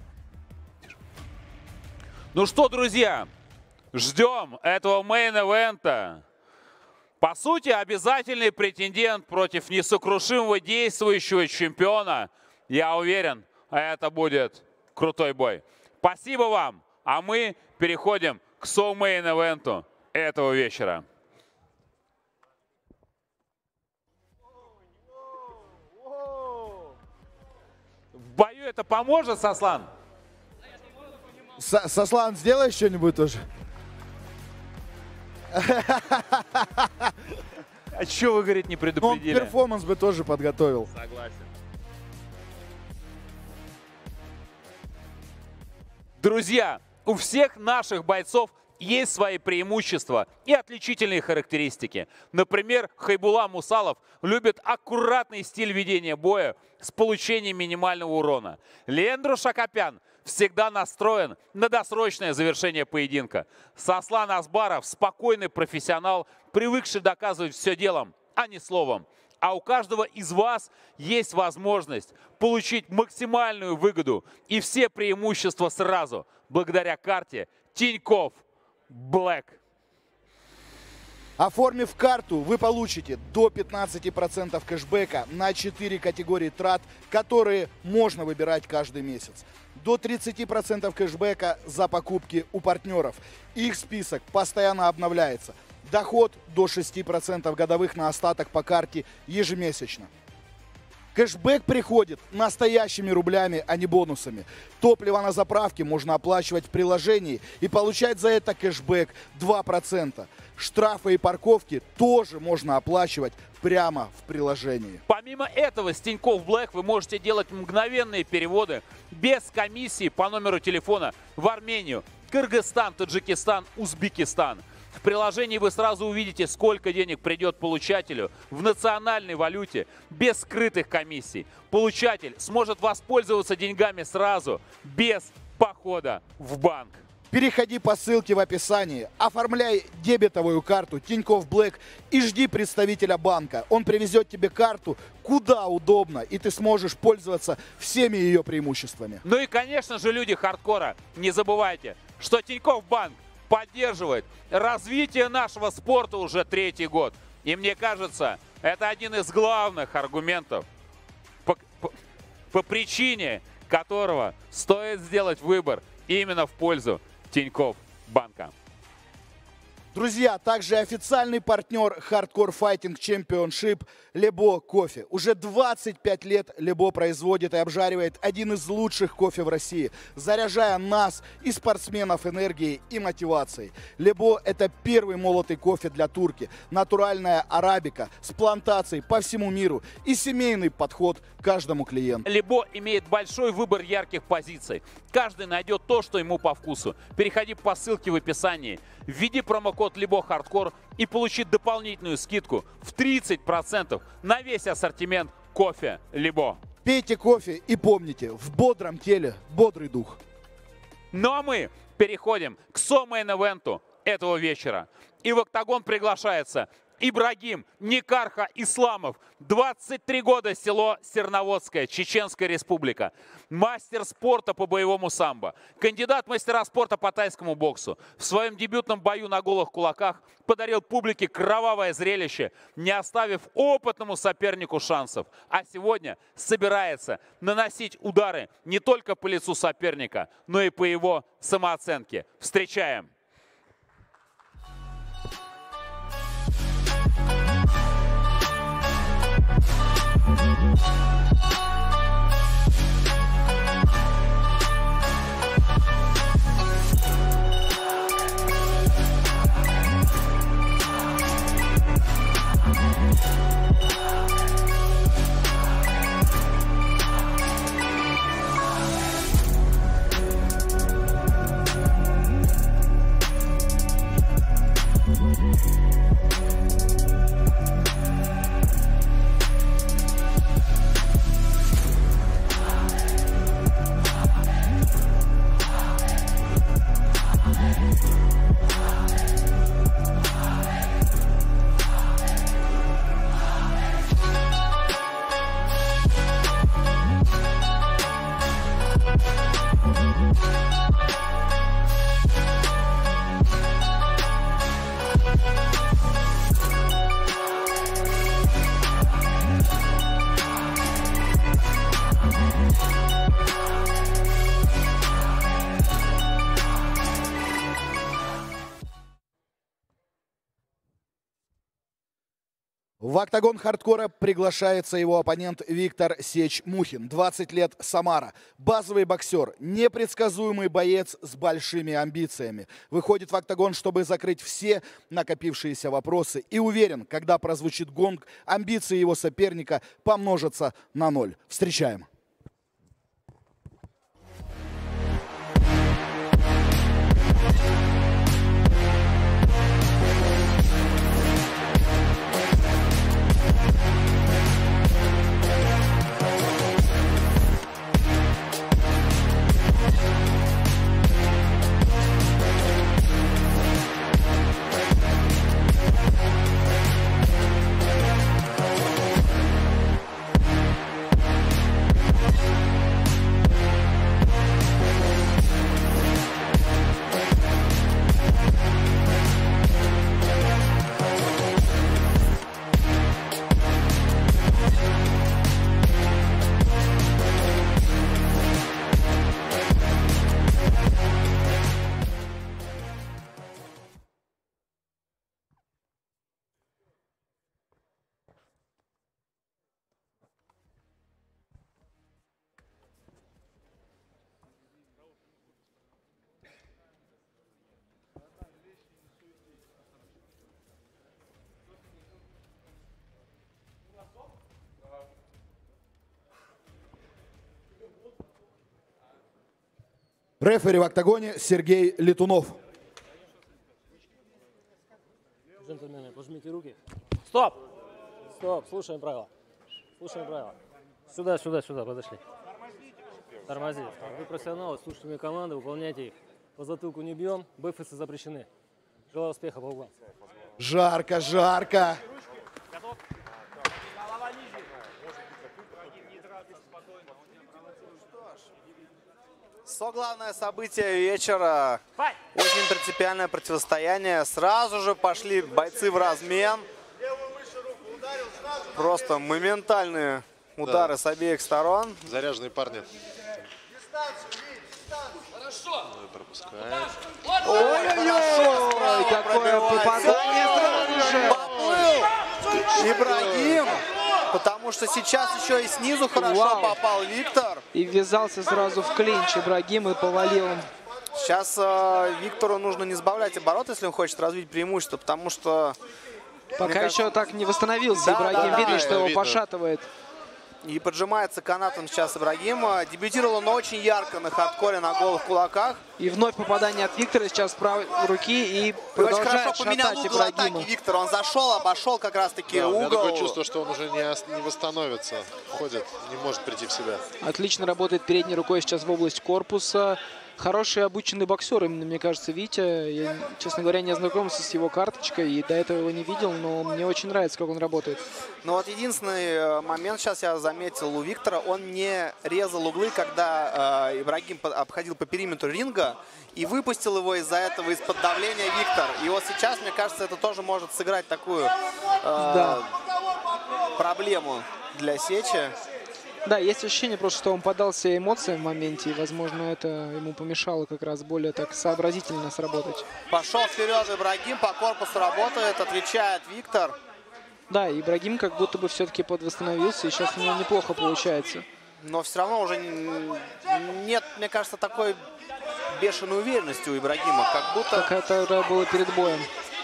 Ну что, друзья, ждем этого мейн-эвента. По сути, обязательный претендент против несокрушимого действующего чемпиона. Я уверен, это будет крутой бой. Спасибо вам, а мы переходим к соу-мейн-эвенту этого вечера. В бою это поможет, Сослан? Сослан, сделай что-нибудь тоже. А что вы, говорит, не предупредили? Он перформанс бы тоже подготовил. Согласен. Друзья, у всех наших бойцов есть свои преимущества и отличительные характеристики. Например, Хайбула Мусалов любит аккуратный стиль ведения боя с получением минимального урона. Леандро Шакопян всегда настроен на досрочное завершение поединка. Сослан Асбаров спокойный профессионал, привыкший доказывать все делом, а не словом. А у каждого из вас есть возможность получить максимальную выгоду и все преимущества сразу, благодаря карте Тинькофф Блэк. Оформив карту, вы получите до пятнадцати процентов кэшбэка на четыре категории трат, которые можно выбирать каждый месяц. До тридцати процентов кэшбэка за покупки у партнеров. Их список постоянно обновляется. Доход до шести процентов годовых на остаток по карте ежемесячно. Кэшбэк приходит настоящими рублями, а не бонусами. Топливо на заправке можно оплачивать в приложении и получать за это кэшбэк два процента. Штрафы и парковки тоже можно оплачивать прямо в приложении. Помимо этого, с Тинькофф Блэк вы можете делать мгновенные переводы без комиссии по номеру телефона в Армению, Кыргызстан, Таджикистан, Узбекистан. В приложении вы сразу увидите, сколько денег придет получателю в национальной валюте, без скрытых комиссий. Получатель сможет воспользоваться деньгами сразу, без похода в банк. Переходи по ссылке в описании, оформляй дебетовую карту Тинькофф Блэк и жди представителя банка. Он привезет тебе карту куда удобно, и ты сможешь пользоваться всеми ее преимуществами. Ну и, конечно же, люди хардкора, не забывайте, что Тинькофф Банк поддерживает развитие нашего спорта уже третий год. И мне кажется, это один из главных аргументов, по, по, по причине которого стоит сделать выбор именно в пользу Тинькофф Банка. Друзья, также официальный партнер Hardcore Fighting Championship Лебо Кофе. Уже двадцать пять лет Лебо производит и обжаривает один из лучших кофе в России, заряжая нас и спортсменов энергией и мотивацией. Лебо – это первый молотый кофе для турки, натуральная арабика с плантацией по всему миру и семейный подход к каждому клиенту. Лебо имеет большой выбор ярких позиций. Каждый найдет то, что ему по вкусу. Переходи по ссылке в описании, введи промокод Лебо Хардкор и получи дополнительную скидку в тридцать процентов на весь ассортимент кофе Лебо. Пейте кофе и помните, в бодром теле бодрый дух. Ну а мы переходим к соу-мейн-эвенту этого вечера. И в октагон приглашается Ибрагим Никарха Исламов, двадцать три года, село Серноводское, Чеченская Республика. Мастер спорта по боевому самбо, кандидат в мастера спорта по тайскому боксу. В своем дебютном бою на голых кулаках подарил публике кровавое зрелище, не оставив опытному сопернику шансов. А сегодня собирается наносить удары не только по лицу соперника, но и по его самооценке. Встречаем! В октагон хардкора приглашается его оппонент Виктор Сеч-Мухин, двадцать лет, Самара. Базовый боксер, непредсказуемый боец с большими амбициями. Выходит в октагон, чтобы закрыть все накопившиеся вопросы. И уверен, когда прозвучит гонг, амбиции его соперника помножатся на ноль. Встречаем. Рефери в октагоне Сергей Летунов. Джентльмены, пожмите руки. Стоп! Стоп, слушаем правила. Слушаем правила. Сюда, сюда, сюда, подошли. Тормозите. Вы профессионалы, слушайте мою команду, выполняйте их. По затылку не бьем, БФСы запрещены. Желаю успеха по углам. Жарко, жарко. Со главное событие вечера. Очень принципиальное противостояние. Сразу же пошли бойцы в размен. Просто моментальные удары да. с обеих сторон. Заряженные парни. Пропускает. Ой-ой-ой! Какое попадание сразу же! Поплыл Ибрагим. Потому что сейчас еще и снизу хорошо Вау. попал Виктор. И ввязался сразу в клинч Ибрагим и повалил. Сейчас э, Виктору нужно не сбавлять оборот, если он хочет развить преимущество, потому что... Пока еще кажется... так не восстановился да, Ибрагим. Да, видно, да, что его видно. пошатывает. И поджимается канатом сейчас Ибрагим. Дебютировал он очень ярко на хардкоре, на голых кулаках. И вновь попадание от Виктора сейчас с правой руки. И продолжает очень хорошо поменял угол атаки Виктор. Он зашел, обошел как раз-таки да, угол. У меня такое чувство, что он уже не, не восстановится. Ходит, не может прийти в себя. Отлично работает передней рукой сейчас в область корпуса. Хороший обученный боксер, именно, мне кажется, Витя. Я, честно говоря, не ознакомился с его карточкой и до этого его не видел, но мне очень нравится, как он работает. Ну вот единственный момент сейчас я заметил у Виктора, он не резал углы, когда э, Ибрагим обходил по периметру ринга и выпустил его из-за этого из-под давления Виктор. И вот сейчас, мне кажется, это тоже может сыграть такую э, да. проблему для Сечи. Да, есть ощущение просто, что он поддался эмоциям в моменте, и, возможно, это ему помешало как раз более так сообразительно сработать. Пошел вперед Ибрагим, по корпусу работает, отвечает Виктор. Да, Ибрагим как будто бы все-таки подвосстановился, и сейчас у него неплохо получается. Но все равно уже нет, мне кажется, такой бешеной уверенности у Ибрагима, как будто... Как это было перед боем.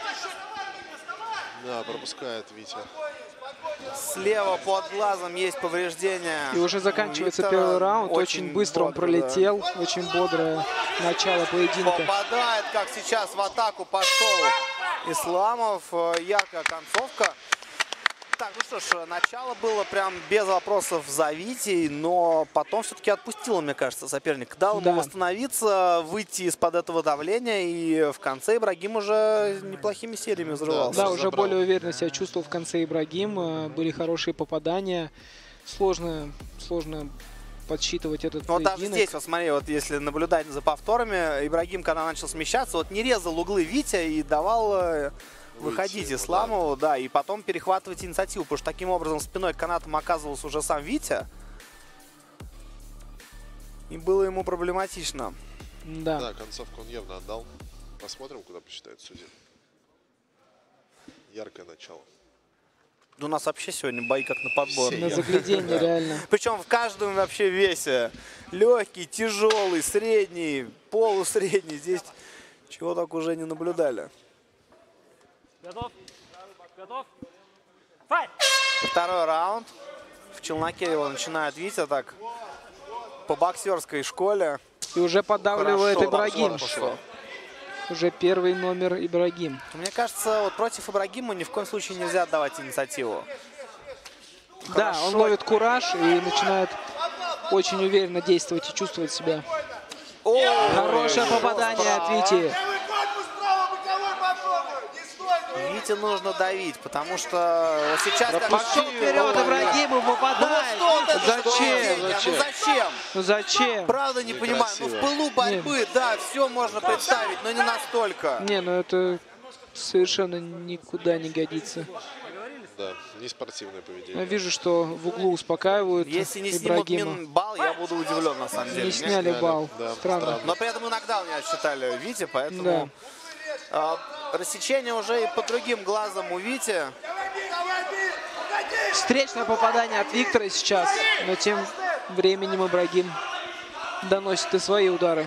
Да, пропускает Витя. Слева под глазом есть повреждения. И уже заканчивается Виктора. Первый раунд. Очень, очень быстро бодро, он пролетел. Да. Очень бодрое начало поединка. Попадает, как сейчас в атаку пошел Исламов. Яркая концовка. Так, ну что ж, начало было прям без вопросов за Витей, но потом все-таки отпустил, мне кажется, соперник. Дал ему да. восстановиться, выйти из-под этого давления, и в конце Ибрагим уже неплохими сериями взрывался. Да, да уже более уверенно себя чувствовал в конце Ибрагим. Были хорошие попадания. Сложно, сложно подсчитывать этот вот поединок. Даже здесь, вот смотри, вот если наблюдать за повторами, Ибрагим, когда начал смещаться, вот не резал углы Витя и давал... выходить Исламову, да. да, и потом перехватывать инициативу, потому что таким образом спиной к канатам оказывался уже сам Витя. И было ему проблематично. Да. Да, концовку он явно отдал. Посмотрим, куда посчитает судья. Яркое начало. У нас вообще сегодня бои как на подбор. На загляденье, реально. Причем в каждом вообще весе. Легкий, тяжелый, средний, полусредний. Здесь чего так уже не наблюдали. Готов? Готов? Файт! Второй раунд. В челноке его начинает Витя так по боксерской школе. И уже поддавливает Хорошо, Ибрагим. пошло. Уже первый номер Ибрагим. Мне кажется, вот против Ибрагима ни в коем случае нельзя отдавать инициативу. Да, Хорошо. он ловит кураж и начинает очень уверенно действовать и чувствовать себя. О, Хорошее попадание от Вити. Вите нужно давить, потому что вот сейчас... Пошел вперед, Ибрагим, и попадает. Зачем? Ну зачем? Ну зачем? Правда не понимаю. Ну в пылу борьбы, да, все можно представить, но не настолько. Не, ну это совершенно никуда не годится. Да, не спортивное Я поведение. вижу, что в углу успокаивают Если не снимут Ибрагима. мин-балл, я буду удивлен на самом деле. Не сняли балл. Да, Странно. Но при этом и нокдаун не отсчитали Вите, поэтому... А, рассечение уже и по другим глазам у Вити. Встречное попадание от Виктора сейчас, но тем временем Ибрагим доносит и свои удары.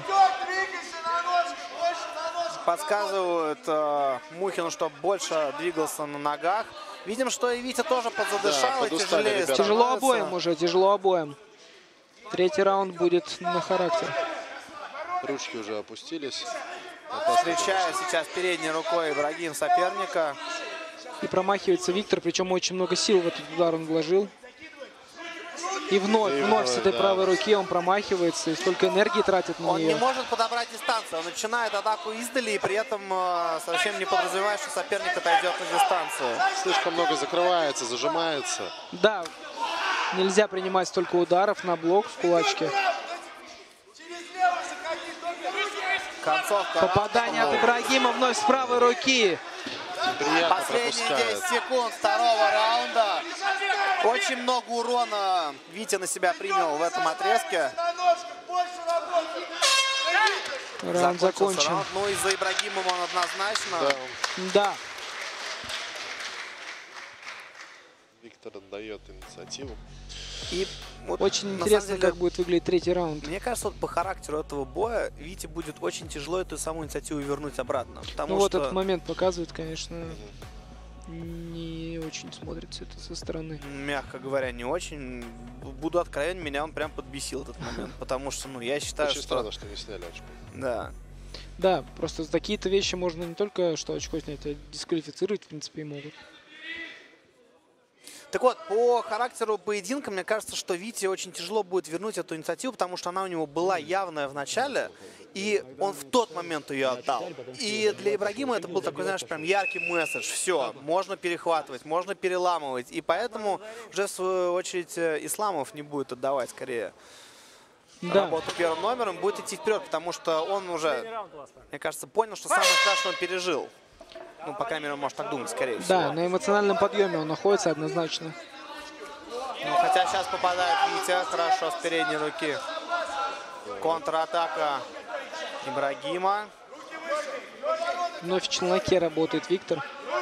Подсказывают э, Мухину, чтобы больше двигался на ногах. Видим, что и Витя тоже подзадышал, Да, и тяжелее ребята. Тяжело становится. обоим уже, тяжело обоим. Третий раунд будет на характер. Ручки уже опустились. Встречая сейчас передней рукой Ибрагим соперника. И промахивается Виктор, причем очень много сил в этот удар он вложил. И вновь, И вновь с вновь, этой да. правой руки он промахивается и столько энергии тратит на Он нее. не может подобрать дистанцию. Он начинает атаку издали и при этом э, совсем не подразумевает, что соперник отойдет на дистанцию. Слишком много закрывается, зажимается. Да, нельзя принимать столько ударов на блок в кулачке. Концовка Попадание от раунда. Ибрагима вновь с правой руки. Приятно Последние пропускает. десять секунд второго раунда. Очень много урона Витя на себя принял в этом отрезке. Раунд Закончился закончен. раунд. Ну и за Ибрагимом он однозначно. Да, Да. Виктор отдает инициативу. И вот, Очень на интересно, самом деле, как будет выглядеть третий раунд. мне кажется, вот по характеру этого боя Вите будет очень тяжело эту самую инициативу вернуть обратно. Потому Ну вот что... этот момент показывает, конечно, не очень смотрится это со стороны. Мягко говоря, не очень. Буду откровенен, меня он прям подбесил этот момент. Потому что, ну, я считаю, Очень что... странно, что не сняли очко. Да. Да, просто за такие-то вещи можно не только что очко снять, а дисквалифицировать, в принципе, и могут. Так вот, по характеру поединка, мне кажется, что Вите очень тяжело будет вернуть эту инициативу, потому что она у него была явная в начале, и он в тот момент ее отдал. И для Ибрагима это был такой, знаешь, прям яркий месседж. Все, можно перехватывать, можно переламывать. И поэтому уже, в свою очередь, Исламов не будет отдавать скорее Да. работу первым номером, будет идти вперед, потому что он уже, мне кажется, понял, что самое страшное он пережил. Ну, по крайней мере, он может так думать, скорее всего. Да, на эмоциональном подъеме он находится однозначно. Ну, хотя сейчас попадает Витя хорошо с передней руки. Контратака Ибрагима. Вновь в челноке работает Виктор.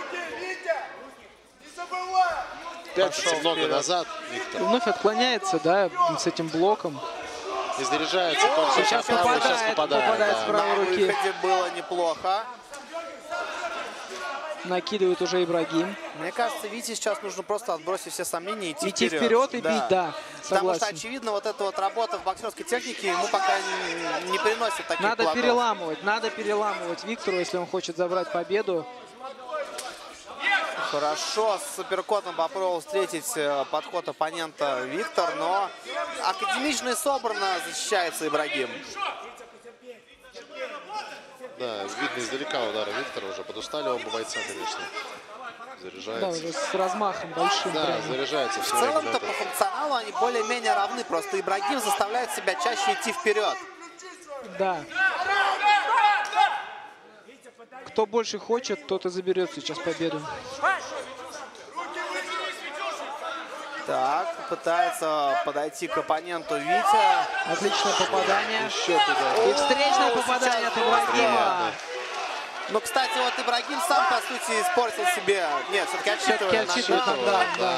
Пятится много вперед. назад Виктор. Вновь отклоняется, да, с этим блоком. И заряжается. Только Сейчас правый, попадает, сейчас попадает. попадает да. с правой На руки. выходе было неплохо. Накидывает уже Ибрагим. Мне кажется, Вите сейчас нужно просто отбросить все сомнения и идти, Идти вперед. вперед и бить, да, Потому что, согласен. очевидно, вот эта вот работа в боксерской технике ему пока не, не приносит таких Надо плодов. переламывать, надо переламывать Виктору, если он хочет забрать победу. Хорошо, с апперкотом попробовал встретить э, подход оппонента Виктор, но академично и собранно защищается Ибрагим. Да, видно издалека удары Виктора. Уже подустали оба бойца, конечно. Да, Заряжается. уже с размахом большим. Да, прямо. заряжается. В все время целом-то это. по функционалу они более-менее равны, просто Ибрагим заставляет себя чаще идти вперед. Да. Кто больше хочет, тот и заберет сейчас победу. Так, пытается подойти к оппоненту Витя. Отличное попадание. Еще туда. И встречное О, попадание сейчас от Ибрагима. Ну, кстати, вот Ибрагим сам, по сути, испортил себе... Нет, все-таки отсчитывает. отсчитывает, да, да.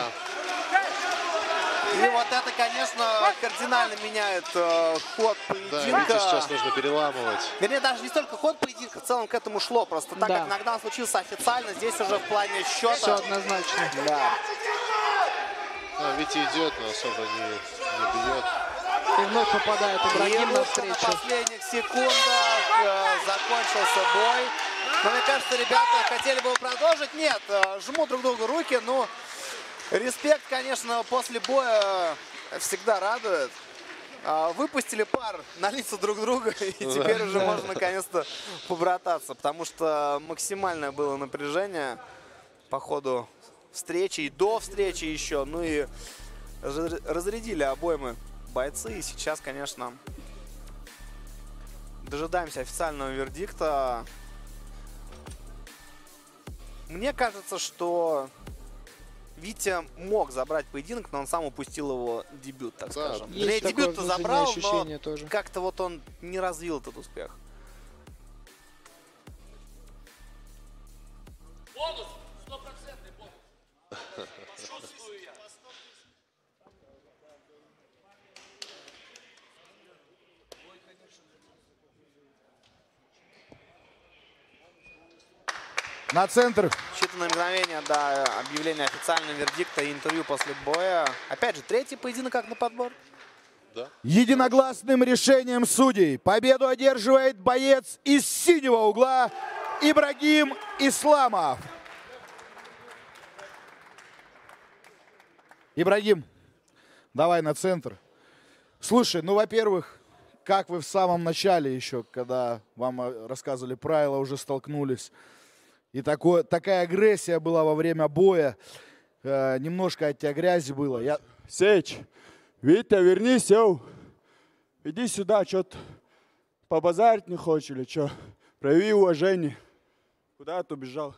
И вот это, конечно, кардинально меняет э, ход поединка. Да, видите, сейчас нужно переламывать. Вернее, даже не столько ход поединка, в целом к этому шло. Просто так Да. как нокдаун случился официально, здесь уже в плане счета... Все однозначно. Да. А, Витя идет, но особо не, не бьет. И вновь попадает Ибрагим И на на встречу. последних секундах э, закончился бой. Но мне кажется, ребята хотели бы продолжить. Нет, э, жмут друг другу руки. Ну, респект, конечно, после боя всегда радует. Э, выпустили пар на лица друг друга. И теперь уже можно наконец-то побрататься. Потому что максимальное было напряжение по ходу встречи и до встречи еще. Ну и разрядили обоймы бойцы. И сейчас, конечно, дожидаемся официального вердикта. Мне кажется, что Витя мог забрать поединок, но он сам упустил его дебют, так Да, скажем. есть такое Дебют-то внутреннее забрал, ощущение но тоже. как-то вот он не развил этот успех. Бонус! Стопроцентный бонус. Чувствую я. На центр. Считанные мгновения до объявления официального вердикта и интервью после боя. Опять же, третий поединок как на подбор. Да. Единогласным решением судей победу одерживает боец из синего угла Ибрагим Исламов. Ибрагим, давай на центр. Слушай, ну, во-первых, как вы в самом начале еще, когда вам рассказывали правила, уже столкнулись, и такое, такая агрессия была во время боя, э, немножко от тебя грязи было. Я... Сеч, Витя, вернись, йоу. Иди сюда, что-то побазарить не хочешь или что? Прояви уважение. Куда ты убежал?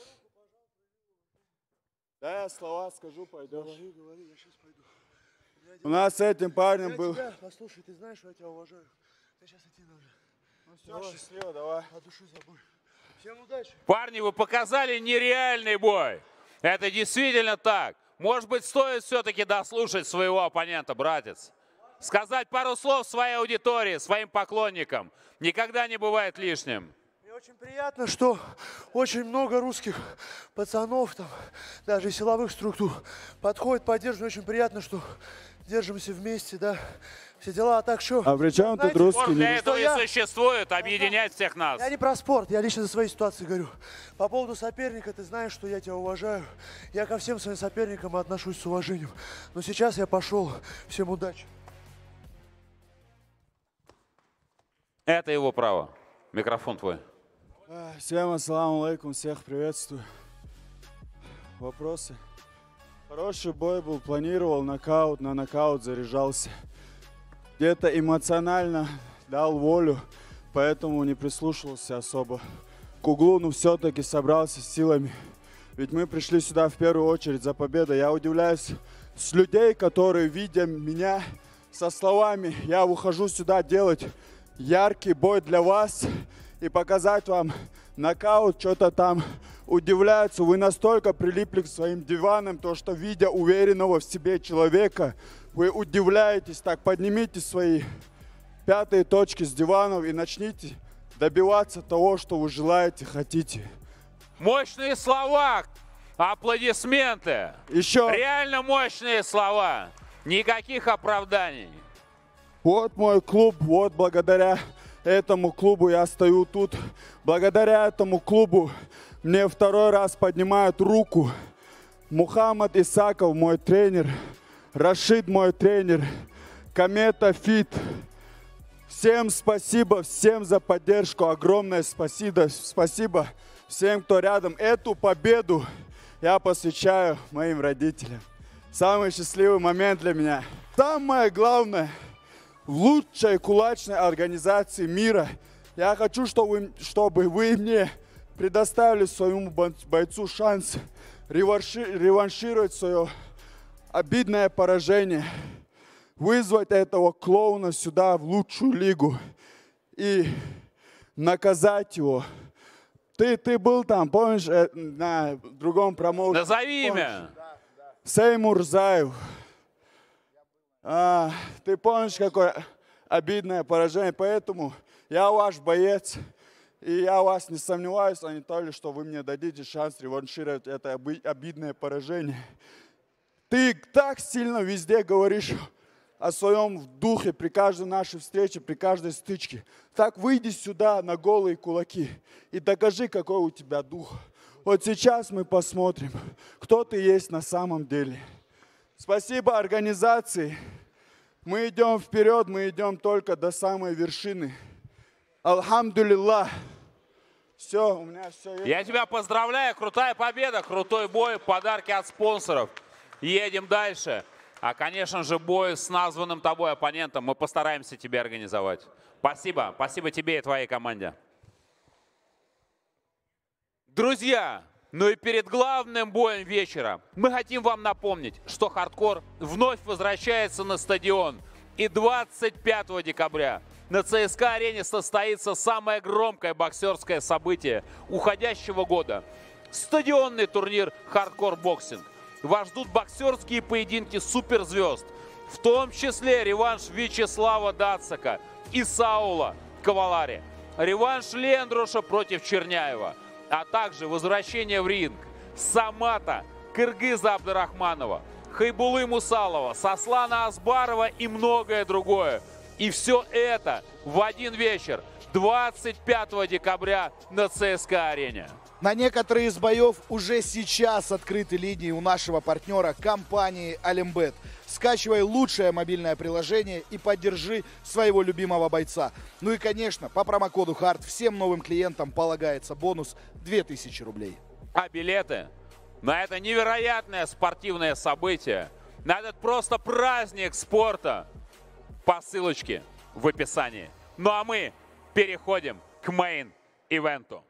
Да, я слова скажу, пойдешь. Говори, говори, я сейчас пойду. У нас с этим парнем я был... Тебя, послушай, ты знаешь, что я тебя уважаю. Ты сейчас идти надо. Ну все, давай. Счастливо, давай. От души забудь. Всем удачи. Парни, вы показали нереальный бой. Это действительно так. Может быть, стоит все-таки дослушать своего оппонента, братец. Сказать пару слов своей аудитории, своим поклонникам. Никогда не бывает лишним. Мне очень приятно, что очень много русских пацанов, там, даже из силовых структур, подходят, поддерживают. Очень приятно, что держимся вместе, да. Все дела, а так что? А при чем тут русский? Спорт для этого и я... существует, объединять всех нас. Я не про спорт, я лично за свои ситуации говорю. По поводу соперника, ты знаешь, что я тебя уважаю. Я ко всем своим соперникам отношусь с уважением. Но сейчас я пошел. Всем удачи. Это его право. Микрофон твой. Всем ассаламу алейкум, всех приветствую. Вопросы? Хороший бой был, планировал нокаут, на нокаут заряжался. Где-то эмоционально дал волю, поэтому не прислушивался особо к углу, но все-таки собрался с силами. Ведь мы пришли сюда в первую очередь за победой. Я удивляюсь с людей, которые, видя меня со словами, я ухожу сюда делать яркий бой для вас и показать вам нокаут, что-то там удивляются. Вы настолько прилипли к своим диванам, то что, видя уверенного в себе человека, вы удивляетесь. Так, поднимите свои пятые точки с диванов и начните добиваться того, что вы желаете, хотите. Мощные слова, аплодисменты. Еще. Реально мощные слова. Никаких оправданий. Вот мой клуб, вот благодаря этому клубу я стою тут. Благодаря этому клубу мне второй раз поднимают руку. Мухаммад Исаков, мой тренер. Рашид, мой тренер. Комета Фит. Всем спасибо, всем за поддержку. Огромное спасибо. Спасибо всем, кто рядом. Эту победу я посвящаю моим родителям. Самый счастливый момент для меня. Самое главное, в лучшей кулачной организации мира я хочу, чтобы, чтобы вы мне предоставили своему бойцу шанс реванши, реваншировать свое обидное поражение, вызвать этого клоуна сюда, в лучшую лигу, и наказать его Ты, ты был там, помнишь, э, на другом промоушене? Назови имя. Сеймур Заев. А, ты помнишь, какое обидное поражение? Поэтому я ваш боец. И я вас не сомневаюсь, Анатолий, что вы мне дадите шанс реваншировать это обидное поражение. Ты так сильно везде говоришь о своем духе при каждой нашей встрече, при каждой стычке. Так выйди сюда на голые кулаки и докажи, какой у тебя дух. Вот сейчас мы посмотрим, кто ты есть на самом деле. Спасибо организации. Мы идем вперед, мы идем только до самой вершины. Алхамдулиллах. Все, у меня все есть. Я тебя поздравляю. Крутая победа, крутой бой, подарки от спонсоров. Едем дальше. А, конечно же, бой с названным тобой оппонентом мы постараемся тебе организовать. Спасибо. Спасибо тебе и твоей команде. Друзья, ну и перед главным боем вечера мы хотим вам напомнить, что хардкор вновь возвращается на стадион. И двадцать пятого декабря на ЦСКА-арене состоится самое громкое боксерское событие уходящего года. Стадионный турнир «Хардкор-боксинг». Вас ждут боксерские поединки суперзвезд, в том числе реванш Вячеслава Дацака и Саула Кавалари, реванш Лендруша против Черняева, а также возвращение в ринг Самата Кыргыза Абдурахманова, Хайбулы Мусалова, Сослана Асбарова и многое другое. И все это в один вечер, двадцать пятого декабря на ЦСКА-арене. На некоторые из боев уже сейчас открыты линии у нашего партнера компании Алимбет. Скачивай лучшее мобильное приложение и поддержи своего любимого бойца. Ну и, конечно, по промокоду хард всем новым клиентам полагается бонус две тысячи рублей. А билеты на это невероятное спортивное событие, на этот просто праздник спорта, по ссылочке в описании. Ну а мы переходим к мейн-ивенту.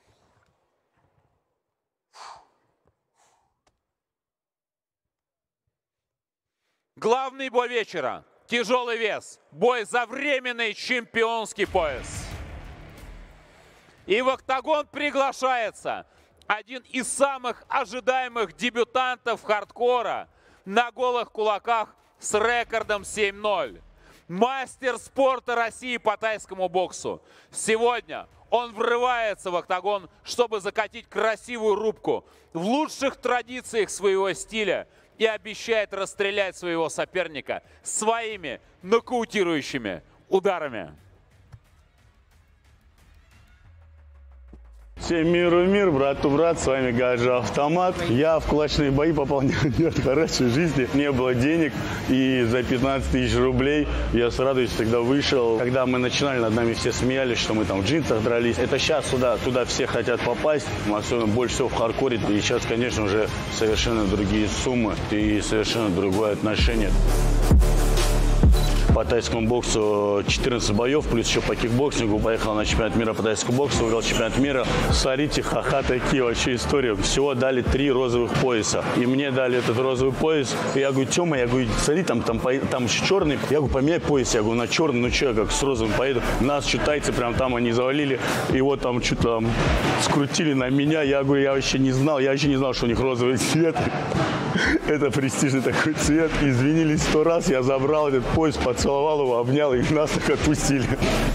Главный бой вечера. Тяжелый вес. Бой за временный чемпионский пояс. И в октагон приглашается один из самых ожидаемых дебютантов хардкора на голых кулаках с рекордом семь ноль. Мастер спорта России по тайскому боксу. Сегодня он врывается в октагон, чтобы закатить красивую рубку в лучших традициях своего стиля и обещает расстрелять своего соперника своими нокаутирующими ударами. Всем миру мир, брату брат, с вами Гаджи Автомат. Я в кулачные бои пополнял не от хорошей жизни, не было денег, и за пятнадцать тысяч рублей я с радостью тогда вышел. Когда мы начинали, над нами все смеялись, что мы там в джинсах дрались. Это сейчас туда, туда все хотят попасть, особенно больше всего в хардкоре. И сейчас, конечно, уже совершенно другие суммы и совершенно другое отношение. По тайскому боксу четырнадцать боев, плюс еще по кикбоксингу. Поехал на чемпионат мира по тайскому боксу, выиграл чемпионат мира. Смотрите, ха-ха, такие вообще истории. Всего дали три розовых пояса. И мне дали этот розовый пояс. И я говорю, Тёма, я говорю, смотри, там, там, там еще черный. Я говорю, поменяй пояс. Я говорю, на черный, ну что, я как с розовым поеду. Нас что тайцы прям там они завалили. И вот там что-то там скрутили на меня. Я говорю, я вообще не знал, я вообще не знал, что у них розовый цвет. Это престижный такой цвет. Извинились сто раз, я забрал этот пояс, поцеловал его, обнял, и нас так отпустили.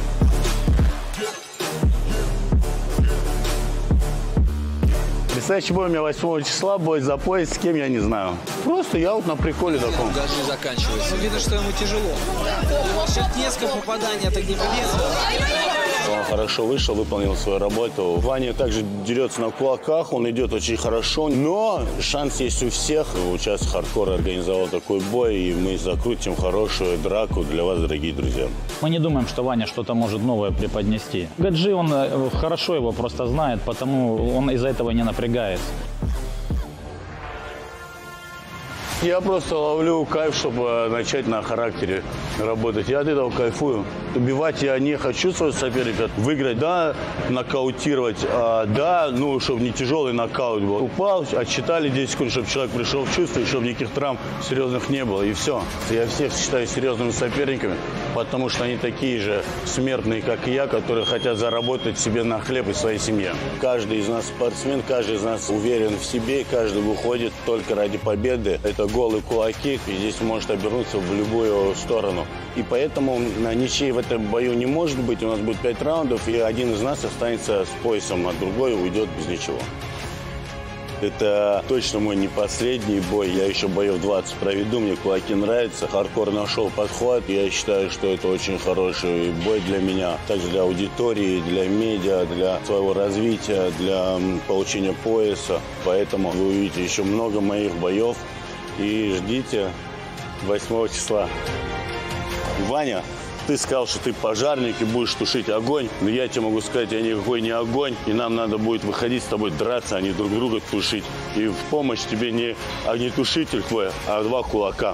Предстоящий бой у меня восьмого числа, бой за пояс, с кем я не знаю. Просто я вот на приколе таком. Даже не заканчивается. Ну, видно, что ему тяжело. У вас сейчас несколько попаданий от огнепотеца. Он хорошо вышел, выполнил свою работу. Ваня также дерется на кулаках, он идет очень хорошо. Но шанс есть у всех. Участник хардкора организовал такой бой, и мы закрутим хорошую драку для вас, дорогие друзья. Мы не думаем, что Ваня что-то может новое преподнести. Гаджи, он хорошо его просто знает, потому он из-за этого не напрягается. Я просто ловлю кайф, чтобы начать на характере работать. Я от этого кайфую. Убивать я не хочу своего соперника. Выиграть, да, нокаутировать, а, да, ну, чтобы не тяжелый нокаут был. Упал, отсчитали десять секунд, чтобы человек пришел в чувство, и чтобы никаких травм серьезных не было. И все. Я всех считаю серьезными соперниками, потому что они такие же смертные, как и я, которые хотят заработать себе на хлеб и своей семье. Каждый из нас спортсмен, каждый из нас уверен в себе, каждый выходит только ради победы. Это голые кулаки, и здесь может обернуться в любую сторону. И поэтому на ничьей в этом бою не может быть. У нас будет пять раундов, и один из нас останется с поясом, а другой уйдет без ничего. Это точно мой не последний бой. Я еще боев двадцать проведу, мне кулаки нравятся. Хардкор нашел подход. Я считаю, что это очень хороший бой для меня. Также для аудитории, для медиа, для своего развития, для получения пояса. Поэтому вы увидите еще много моих боев. И ждите восьмого числа. Ваня, ты сказал, что ты пожарник и будешь тушить огонь. Но я тебе могу сказать, я никакой не огонь. И нам надо будет выходить с тобой драться, а не друг друга тушить. И в помощь тебе не огнетушитель твой, а два кулака.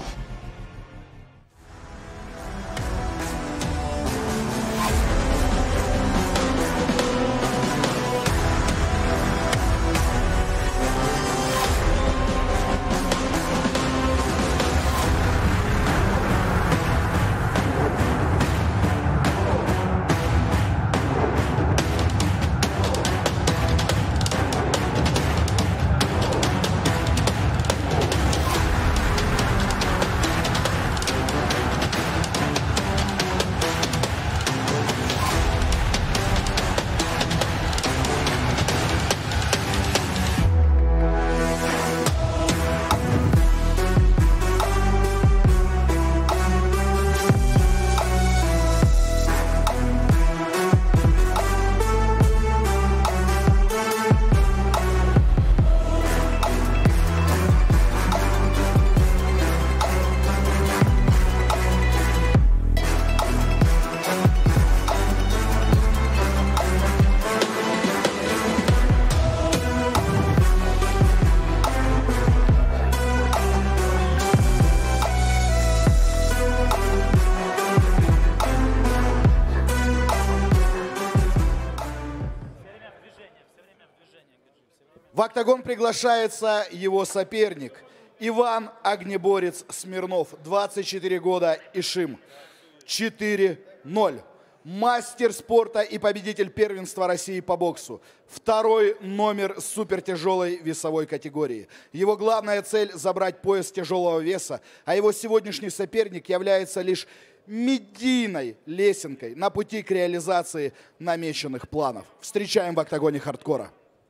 В октагон приглашается его соперник Иван Огнеборец Смирнов, двадцать четыре года, Ишим, четыре ноль. Мастер спорта и победитель первенства России по боксу. Второй номер супертяжелой весовой категории. Его главная цель – забрать пояс тяжелого веса, а его сегодняшний соперник является лишь медийной лесенкой на пути к реализации намеченных планов. Встречаем в октагоне хардкора.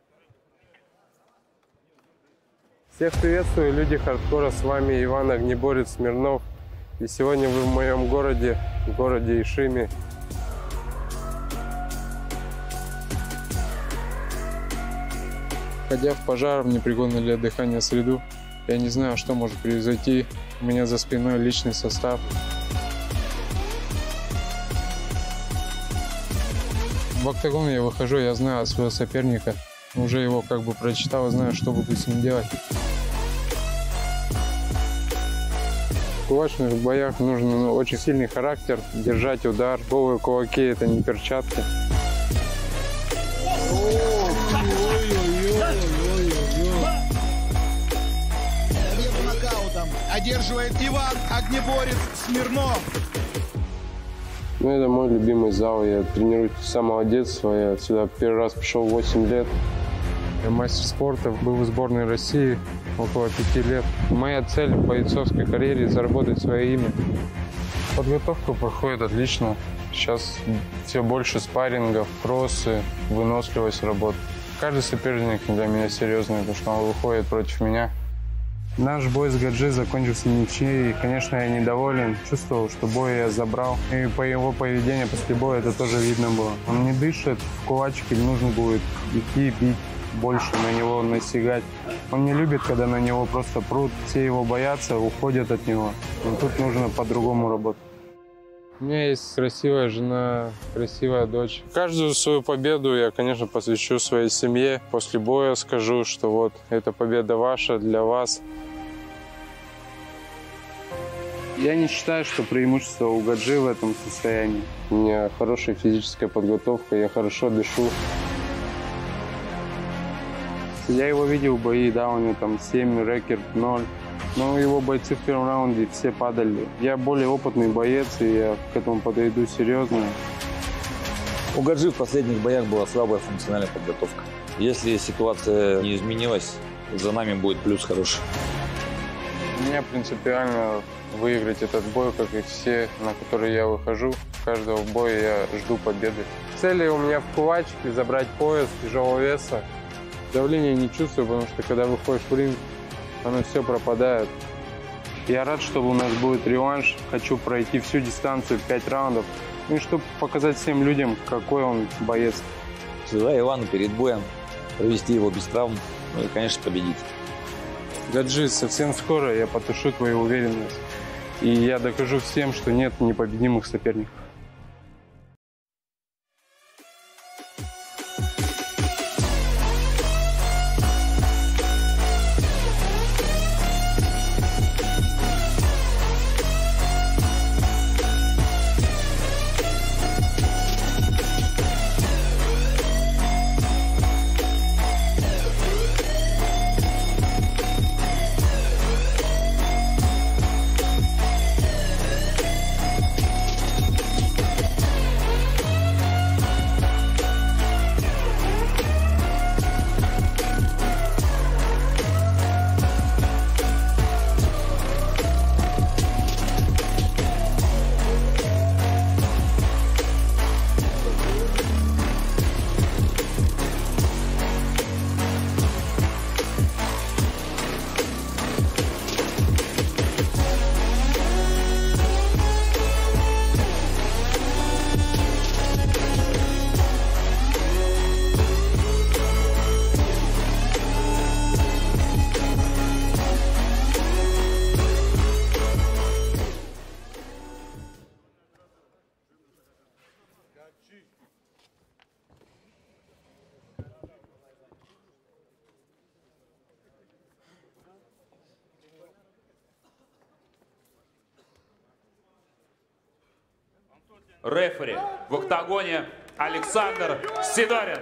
Всех приветствую, люди хардкора, с вами Иван Огнеборец Смирнов. И сегодня вы в моем городе, в городе Ишиме. Входя в пожар в непригодную для дыхания среду, я не знаю, что может произойти. У меня за спиной личный состав. В октагон я выхожу, я знаю своего соперника. Уже его как бы прочитал, знаю, что буду с ним делать. В кулачных боях нужен ну, очень сильный характер, держать удар. Голые кулаки – это не перчатки. Нокаутом одерживает Иван Огнеборец Смирнов. Ну, это мой любимый зал. Я тренируюсь с самого детства. Я сюда первый раз пришел в восемь лет. Я мастер спорта, был в сборной России около пяти лет. Моя цель в бойцовской карьере – заработать свое имя. Подготовка проходит отлично. Сейчас все больше спаррингов, кроссы, выносливость работы. Каждый соперник для меня серьезный, потому что он выходит против меня. Наш бой с Гаджи закончился ничьей, и, конечно, я недоволен. Чувствовал, что бой я забрал. И по его поведению после боя это тоже видно было. Он не дышит, в кулачки нужно будет идти, бить, больше на него настигать. Он не любит, когда на него просто прут. Все его боятся, уходят от него. Но тут нужно по-другому работать. У меня есть красивая жена, красивая дочь. Каждую свою победу я, конечно, посвящу своей семье. После боя скажу, что вот, эта победа ваша, для вас. Я не считаю, что преимущество у Гаджи в этом состоянии. У меня хорошая физическая подготовка, я хорошо дышу. Я его видел в бои, да, у него там семь, рекорд ноль. Но его бойцы в первом раунде все падали. Я более опытный боец, и я к этому подойду серьезно. У Гаджи в последних боях была слабая функциональная подготовка. Если ситуация не изменилась, за нами будет плюс хороший. У меня принципиально выиграть этот бой, как и все, на которые я выхожу. Каждого боя я жду победы. Цели у меня в кулачке забрать пояс тяжелого веса. Давления не чувствую, потому что когда выходишь в ринг, оно все пропадает. Я рад, что у нас будет реванш. Хочу пройти всю дистанцию, пять раундов. Ну и чтобы показать всем людям, какой он боец. Желаю Ивану перед боем провести его без травм, ну и, конечно, победить. Гаджи, совсем скоро я потушу твою уверенность. И я докажу всем, что нет непобедимых соперников. Рефери в октагоне Александр Сидорин.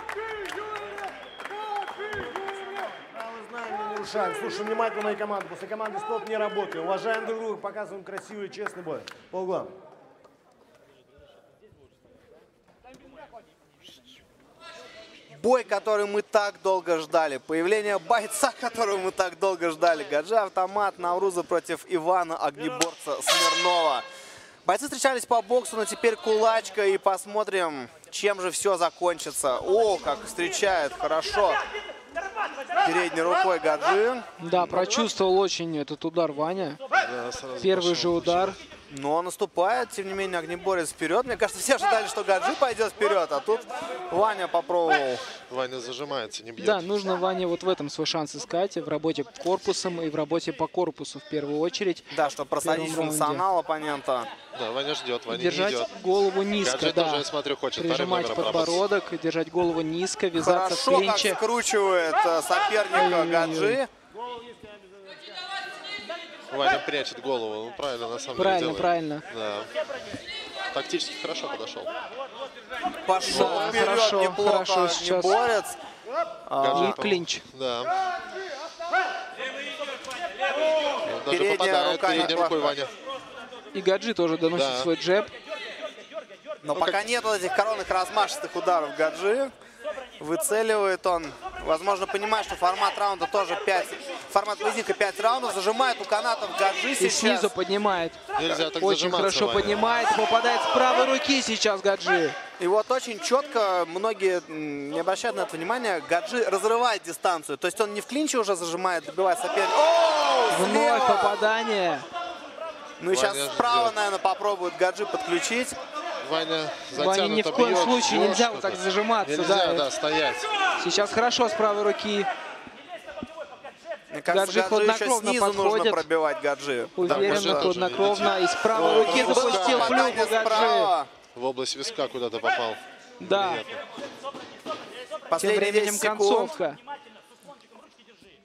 Нарушаем. Слушай внимательно мои команды. После команды стоп не работаем. Уважаем друг друга, показываем красивый и честный бой. По углам. Бой, который мы так долго ждали. Появление бойца, которого мы так долго ждали. Гаджи Автомат Науруза против Ивана Огнеборца Смирнова. Бойцы встречались по боксу, но теперь кулачка. И посмотрим, чем же все закончится. О, как встречает хорошо передней рукой Гаджи. Да, прочувствовал очень этот удар Ваня. Да, Первый же удар. Но наступает, тем не менее, Огнеборец вперед. Мне кажется, все ожидали, что Гаджи пойдет вперед, а тут Ваня попробовал. Ваня зажимается, не бьет. Да, нужно Ване вот в этом свой шанс искать, в работе корпусом и в работе по корпусу в первую очередь. Да, чтобы просадить функционал оппонента. Да, Ваня ждет, Ваня держать не идет. голову низко, Гаджи да. тоже, я смотрю, хочет Прижимать подбородок, и держать голову низко, вязаться Хорошо, в клинче. как скручивает соперника Гаджи. Ваня прячет голову, ну правильно на самом правильно, деле. Правильно, правильно. Да. Тактически хорошо подошел. Пошел да, вперед, хорошо, неплохо, хорошо сейчас. Огнеборец. А, и клинч. Да. Даже Передняя попадает рука передней рукой Ваня. И Гаджи тоже доносит Да. свой джеб. Но ну, пока как... нет вот этих коронных размашистых ударов Гаджи. Выцеливает он. Возможно, понимает, что формат раунда тоже пять. Формат поединка пять раундов. Зажимает у канатов Гаджи сейчас. И снизу поднимает. Нельзя так очень хорошо Ваня. поднимает. Попадает с правой руки сейчас Гаджи. И вот очень четко, многие не обращают на это внимания, Гаджи разрывает дистанцию. То есть он не в клинче уже зажимает, добивает соперника. О, вновь попадание. Ну и сейчас Ваня справа, ждет. наверное, попробует Гаджи подключить. Ваня Ваня ни в коем бьет, случае бьет нельзя вот так зажиматься. Нельзя, да, да, стоять. Сейчас хорошо с правой руки. Мне кажется, Гаджи хладнокровно снизу подходит. нужно пробивать Гаджи. Уверенно, да, хладнокровно. И с правой руки запустил плюху Гаджи. В область виска куда-то попал. Да. Последние Тем временем концовка.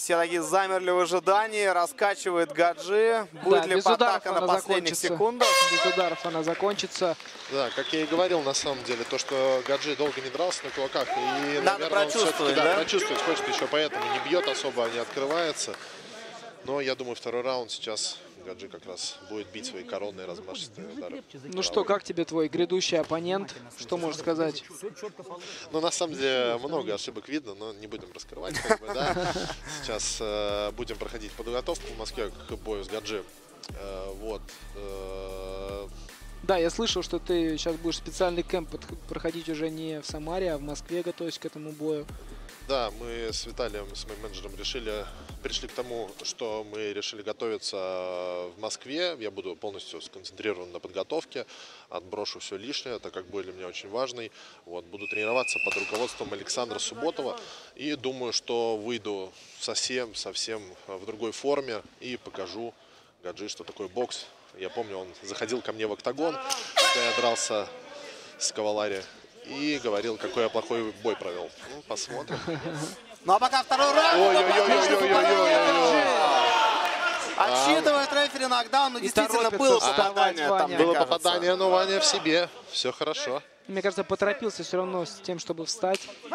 Все такие замерли в ожидании, раскачивает Гаджи. Будет Да, ли без ударов атака она на последних закончится. секундах? Без ударов она закончится. Да, как я и говорил, на самом деле, то, что Гаджи долго не дрался на кулаках. И, Надо наверное, он прочувствовать, все-таки, да? да, прочувствовать хочет еще, поэтому не бьет особо, не открывается. Но я думаю, второй раунд сейчас Гаджи как раз будет бить свои коронные размашистые удары. Ну что, как тебе твой грядущий оппонент? Что можешь сказать? Ну, на самом деле, много ошибок видно, но не будем раскрывать. Как бы, да. Сейчас э, будем проходить подготовку в Москве к бою с Гаджи. Э, вот. Э, Да, я слышал, что ты сейчас будешь специальный кемп проходить уже не в Самаре, а в Москве, готовясь к этому бою. Да, мы с Виталием, с моим менеджером, решили, пришли к тому, что мы решили готовиться в Москве. Я буду полностью сконцентрирован на подготовке, отброшу все лишнее, так как бой для меня очень важный. Вот, буду тренироваться под руководством Александра Субботова. И думаю, что выйду совсем, совсем в другой форме и покажу Гаджи, что такое бокс. Я помню, он заходил ко мне в октагон, когда я дрался с Кавалари. И говорил, какой я плохой бой провел. Ну, посмотрим. Ну а пока второй раунд. Отсчитывает рефери нокдаун, но действительно было попадание. Там, было попадание, но Ваня в себе. Все хорошо. Мне кажется, поторопился все равно с тем, чтобы встать.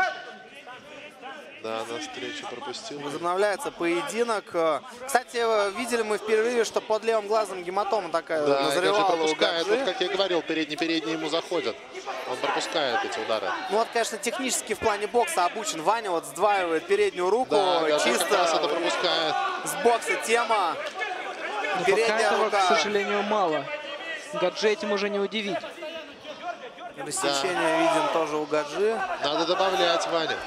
Да, на встречу пропустил. Возобновляется поединок. Кстати, видели мы в перерыве, что под левым глазом гематома такая да, назревала у пропускает. Гаджи. Вот, как я говорил, передний-передний ему заходят. Он пропускает эти удары. Ну вот, конечно, технически в плане бокса обучен Ваня. Вот сдваивает переднюю руку. Да, чисто как раз это пропускает. С бокса тема. Но Передняя пока этого, рука. к сожалению, мало. Гаджи этим уже не удивить. Рассечение да. видим тоже у Гаджи. Надо добавлять, Ваня.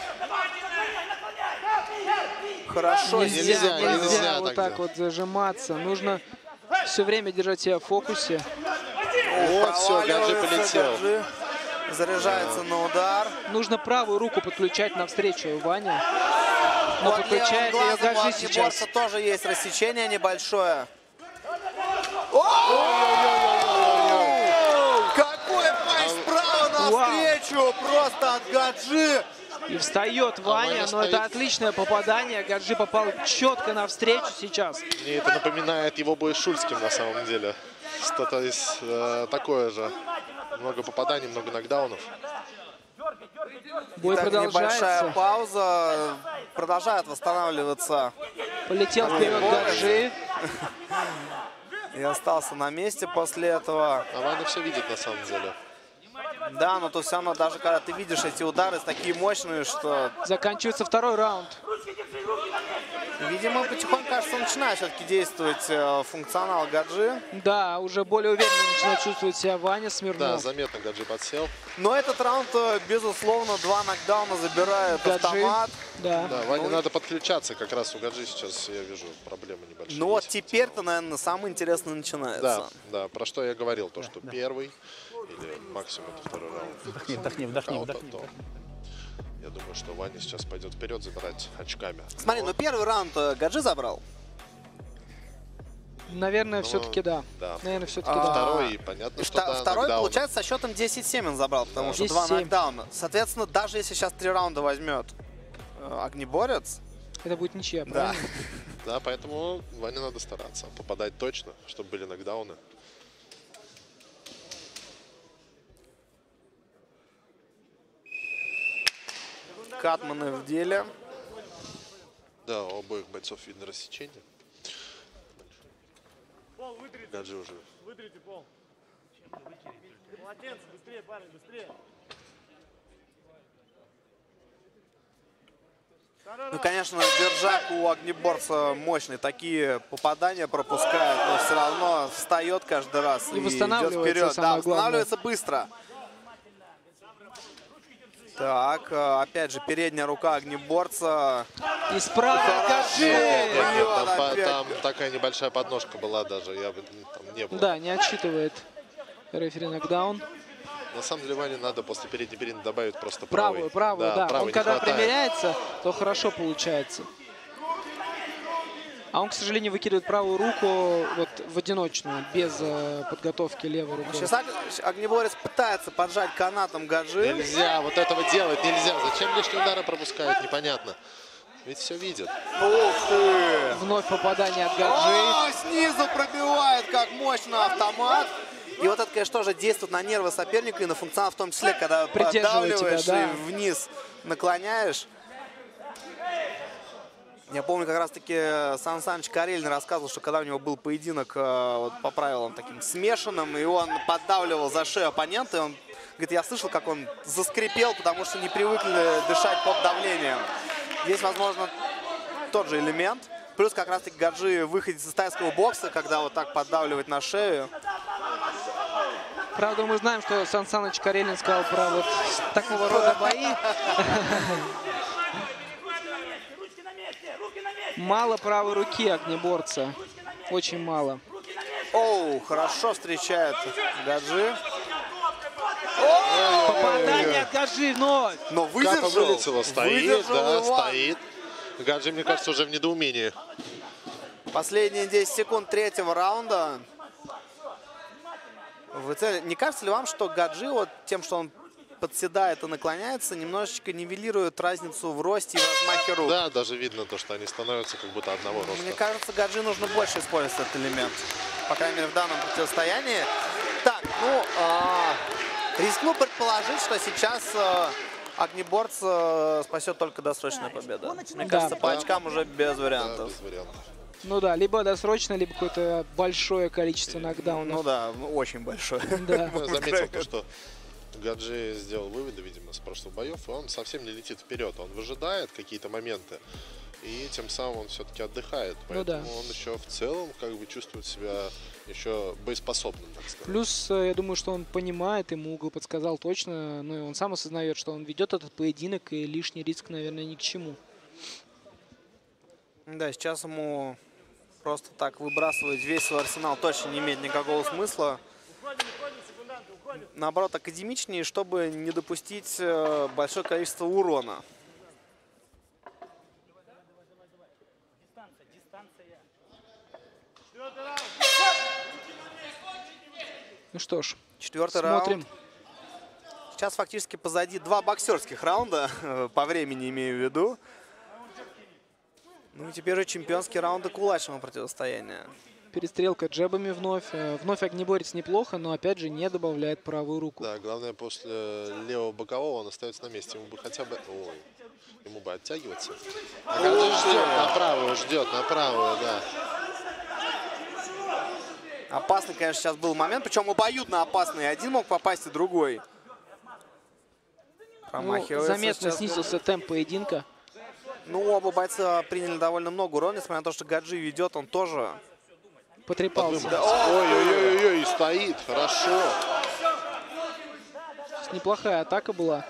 Хорошо, нельзя, нельзя, нельзя, нельзя вот так, так вот зажиматься. Нужно все время держать себя в фокусе. Вот, все, Гаджи полетел. Гаджи. Заряжается на удар. Нужно правую руку подключать навстречу Ваня. Но вот подключает ее Гаджи сейчас. Тоже есть рассечение небольшое. Какой пай справа навстречу! Просто от Гаджи! И встает Ваня, но это отличное попадание. Гаджи попал четко навстречу сейчас. Мне это напоминает его бой с Шульским на самом деле. Что-то из э, такое же. Много попаданий, много нокдаунов. Бой Итак, продолжается. Небольшая пауза. Продолжает восстанавливаться. Полетел вперед Гаджи. И остался на месте после этого. А Ваня все видит на самом деле. Да, но то все равно, даже когда ты видишь эти удары такие мощные, что... Заканчивается второй раунд. Видимо, потихоньку, кажется, начинает все-таки действовать э, функционал Гаджи. Да, уже более уверенно начинает чувствовать себя Ваня Смирнов. Да, заметно Гаджи подсел. Но этот раунд, безусловно, два нокдауна забирает Гаджи. Автомат. Да, да Ване ну, надо подключаться. Как раз у Гаджи сейчас, я вижу, проблемы небольшие. Ну вот теперь-то, наверное, самое интересное начинается. Да, да, про что я говорил, то, что да, первый или максимум это второй раунд. Вдохни, вдохни, вдохни, а, вдохни. То, то. Я думаю, что Ваня сейчас пойдет вперед забирать очками. Смотри, Но... ну первый раунд Гаджи забрал. Наверное, ну, все-таки да. да. Наверное, все-таки а, да. Второй, понятно, что да, Второй, нокдаун. получается, со счетом десять семь он забрал, потому да. что два нокдауна. Соответственно, даже если сейчас три раунда возьмет э, огнеборец... Это будет ничья, да. правильно? Да, поэтому Ване надо стараться. Попадать точно, чтобы были нокдауны. Катманы в деле. Да, у обоих бойцов видно рассечение. Пол, вытрите. Гаджи уже. Вытрите пол. Полотенце, быстрее, парень, быстрее. Ну, конечно, держак у огнеборца мощный. Такие попадания пропускает, но все равно встает каждый раз и, и восстанавливается, идет вперед. Да, восстанавливается главное. быстро. Так, опять же, передняя рука огнеборца. И справа Гаджи! Там, там такая небольшая подножка была даже, я бы там не было. Да, не отсчитывает рефери нокдаун. На самом деле Ване надо после передней передней добавить просто правую. Правый. Правую, да. да. Он когда примеряется, то хорошо получается. А он, к сожалению, выкидывает правую руку вот в одиночную, без э, подготовки левой руки. Сейчас огнеборец пытается поджать канатом Гаджи. Нельзя вот этого делать, нельзя. Зачем лишние удары пропускают, непонятно. Ведь все видят. Ух ты! Вновь попадание от Гаджи. О, снизу пробивает, как мощно автомат. И вот это, конечно, тоже действует на нервы соперника и на функционал в том числе, когда поддавливаешь тебя, да. и вниз наклоняешь. Я помню, как раз-таки Сан Саныч Карелин рассказывал, что когда у него был поединок вот, по правилам таким смешанным, и он поддавливал за шею оппонента, и он говорит, я слышал, как он заскрипел, потому что не привыкли дышать под давлением. Здесь, возможно, тот же элемент. Плюс как раз-таки Гаджи выходит из тайского бокса, когда вот так поддавливает на шею. Правда, мы знаем, что Сан Саныч Карелин сказал про вот такого рода бои. Мало правой руки огнеборца. Очень мало. Оу, хорошо встречает Гаджи. Попадание от Гаджи вновь. Но выдержал. Ката вылетела, стоит, Выдержал да, Иван. стоит. Гаджи, мне кажется, уже в недоумении. Последние десять секунд третьего раунда. Вы цели... Не кажется ли вам, что Гаджи вот тем, что он подседает и наклоняется, немножечко нивелирует разницу в росте и в размахе рук? Да, даже видно то, что они становятся как будто одного роста. Мне кажется, Гаджи нужно больше использовать этот элемент. По крайней мере, в данном противостоянии. Так, ну, а, рискну предположить, что сейчас а, огнеборц а, спасет только досрочная победа. Мне Да. кажется, по очкам уже без вариантов. Да, без вариантов. Ну да, либо досрочно, либо какое-то большое количество нокдаунов. Ну да, очень большое. Да. Я заметил то, что Гаджи сделал выводы, видимо, с прошлых боев, и он совсем не летит вперед. Он выжидает какие-то моменты, и тем самым он все-таки отдыхает. Ну да. Поэтому он еще в целом как бы чувствует себя еще боеспособным, так сказать. Плюс, я думаю, что он понимает, ему угол подсказал точно, ну и он сам осознает, что он ведет этот поединок, и лишний риск, наверное, ни к чему. Да, сейчас ему просто так выбрасывать весь свой арсенал точно не имеет никакого смысла. Наоборот, академичнее, чтобы не допустить э, большое количество урона. Ну что ж, Четвертый смотрим. раунд. Сейчас фактически позади два боксерских раунда, по времени имею в виду. Ну и теперь же чемпионские раунды кулачного противостояния. Перестрелка джебами вновь. Вновь огнеборец неплохо, но опять же не добавляет правую руку. Да, главное, после левого бокового он остается на месте. Ему бы хотя бы... Ой, ему бы оттягиваться. А Гаджи ждет на правую, ждет на правую, да. Опасный, конечно, сейчас был момент, причем обоюдно опасный. Один мог попасть, и другой. Ну, заметно снизился темп поединка. Ну, оба бойца приняли довольно много урона, несмотря на то, что Гаджи ведет, он тоже потрепался. Ой-ой-ой, стоит, хорошо. Неплохая атака была.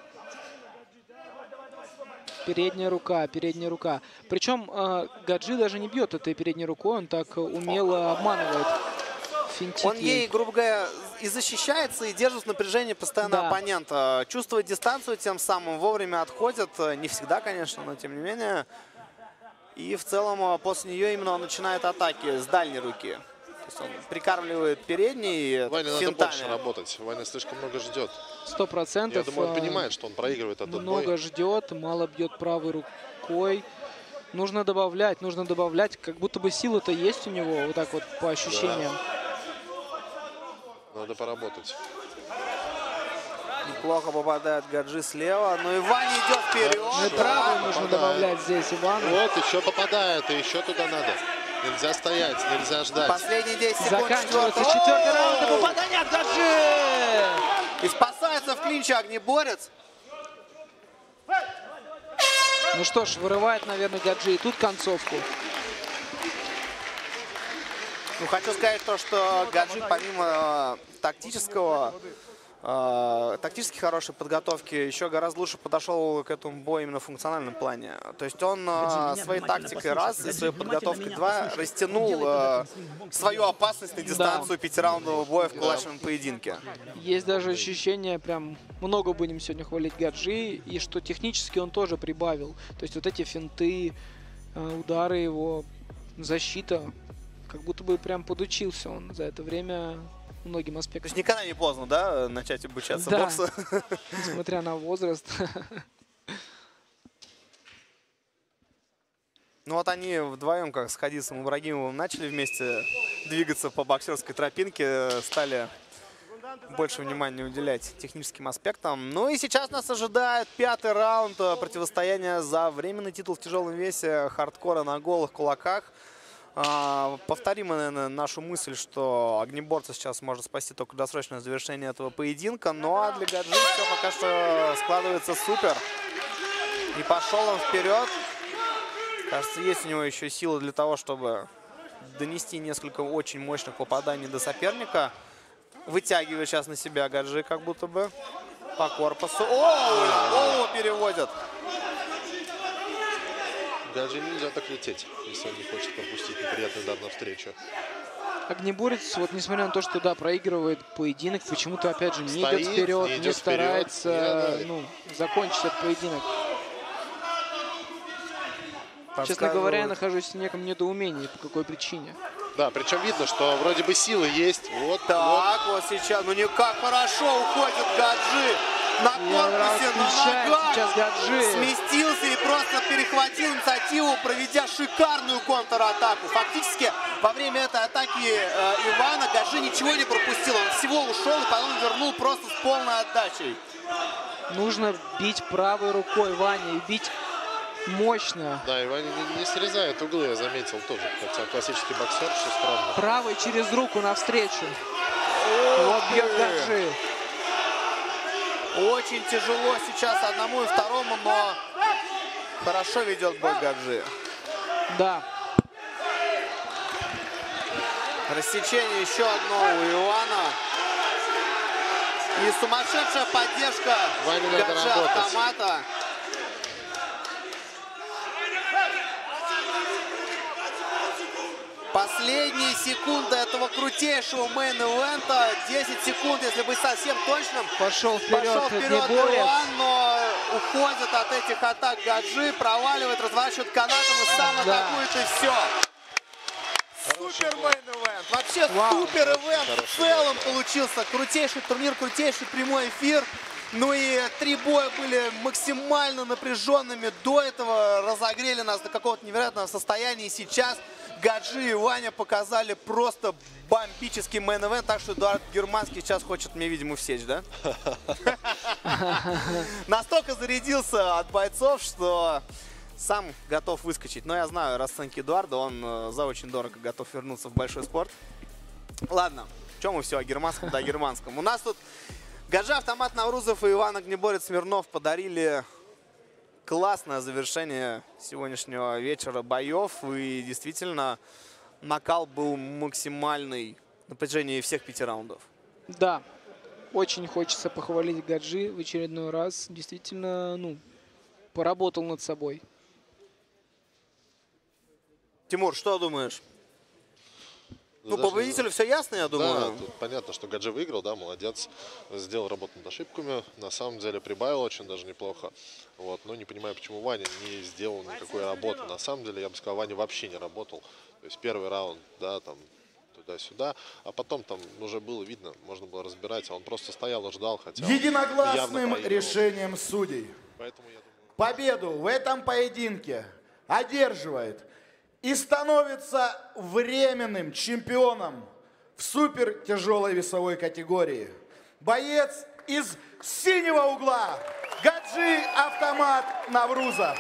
Передняя рука, передняя рука. Причем э, Гаджи даже не бьет этой передней рукой, он так умело обманывает. Финтит он ей, грубо говоря, и защищается, и держит в напряжении постоянно да. оппонента. Чувствует дистанцию, тем самым вовремя отходит. Не всегда, конечно, но тем не менее. И в целом после нее именно он начинает атаки с дальней руки. То есть он прикармливает передний. Ваня надо больше работать. Ваня слишком много ждет. Сто процентов. Я думаю, он понимает, что он проигрывает этот много бой. ждет, мало бьет правой рукой. Нужно добавлять, нужно добавлять. Как будто бы сила-то есть у него, вот так вот по ощущениям. Да. Надо поработать. Неплохо попадает Гаджи слева, но Иван идет вперед. Ну и правую нужно добавлять здесь Ивану. Вот, еще попадает, и еще туда надо. Нельзя стоять, нельзя ждать. Последние десять секунд. Заканчивается четвертый раунд, и попадание от Гаджи. И спасается в клинче огнеборец. Ну что ж, вырывает, наверное, Гаджи и тут концовку. Ну, хочу сказать то, что Гаджи помимо э, тактического, э, тактически хорошей подготовки, еще гораздо лучше подошел к этому бою именно в функциональном плане. То есть он э, своей тактикой раз и своей подготовкой два растянул э, свою опасность на дистанцию да. пятираундового боя в кулачном да. поединке. Есть даже ощущение, прям много будем сегодня хвалить Гаджи, и что технически он тоже прибавил. То есть вот эти финты, э, удары его, защита. Как будто бы прям подучился он за это время многим аспектам. То есть никогда не поздно, да, начать обучаться да. боксу? Несмотря на возраст. Ну вот они вдвоем, как с Хадисом Ибрагимовым, начали вместе двигаться по боксерской тропинке, стали больше внимания уделять техническим аспектам. Ну и сейчас нас ожидает пятый раунд противостояния за временный титул в тяжелом весе хардкора на голых кулаках. А, повторим, наверное, нашу мысль, что огнеборца сейчас может спасти только досрочное завершение этого поединка. Ну а для Гаджи все пока что складывается супер. И пошел он вперед. Кажется, есть у него еще силы для того, чтобы донести несколько очень мощных попаданий до соперника. Вытягивает сейчас на себя Гаджи, как будто бы по корпусу. О, голову переводят. Гаджи нельзя так лететь, если он не хочет пропустить неприятный удар навстречу. Огнеборец, вот несмотря на то, что да, проигрывает поединок, почему-то опять же не Стоит, идет вперед, не, не, идет старается вперед. ну, закончить этот поединок. Честно Подсказывают. говоря, я нахожусь в неком недоумении, по какой причине. Да, причем видно, что вроде бы силы есть. Вот, так, вот, вот сейчас, ну не как хорошо уходит Гаджи. На корпусе, на ногах. Сейчас Гаджи сместился и просто перехватил инициативу, проведя шикарную контратаку. Фактически во время этой атаки э, Ивана Гаджи ничего не пропустил. Он всего ушел и потом вернул просто с полной отдачей. Нужно бить правой рукой, Ваня, и бить мощно. Да, Иван не, не срезает углы, я заметил тоже. Хотя классический боксер, что странно. Правой через руку навстречу. Вот бьет Гаджи. Очень тяжело сейчас одному и второму, но хорошо ведет бой Гаджи. Да. Рассечение еще одно у Ивана. И сумасшедшая поддержка Гаджи автомата. Последние секунды этого крутейшего мейн-эвента. десять секунд, если быть совсем точным. Пошел вперед, Пошел вперед Иван, но уходит от этих атак Гаджи, проваливает, разворачивает канатом и сам да. атакует, и все. Супер мейн-эвент. Вообще супер ивент в целом получился. Крутейший турнир, крутейший прямой эфир. Ну и три боя были максимально напряженными. До этого разогрели нас до какого-то невероятного состояния. И сейчас Гаджи и Ваня показали просто бомбический мейн-эвент. Так что Эдуард Германский сейчас хочет мне, видимо, всечь, да? Настолько зарядился от бойцов, что сам готов выскочить. Но я знаю расценки Эдуарда. Он за очень дорого готов вернуться в большой спорт. Ладно, чем мы все о германском, да о германском. У нас тут Гаджи Автомат Наврузов и Иван Огнеборец Смирнов подарили классное завершение сегодняшнего вечера боев. И действительно, накал был максимальный на протяжении всех пяти раундов. Да, очень хочется похвалить Гаджи в очередной раз. Действительно, ну, поработал над собой. Тимур, что думаешь? Ну, Даже... победителю все ясно, я думаю. Да, тут понятно, что Гаджи выиграл, да, молодец. Сделал работу над ошибками. На самом деле прибавил очень даже неплохо. Вот, но не понимаю, почему Ваня не сделал никакой работы. На самом деле, я бы сказал, Ваня вообще не работал. То есть первый раунд, да, там, туда-сюда. А потом там уже было видно, можно было разбирать. А он просто стоял и ждал, хотя единогласным решением судей. Поэтому я думаю... Победу в этом поединке одерживает и становится временным чемпионом в супер тяжелой весовой категории боец из синего угла Гаджи Автомат Наврузов.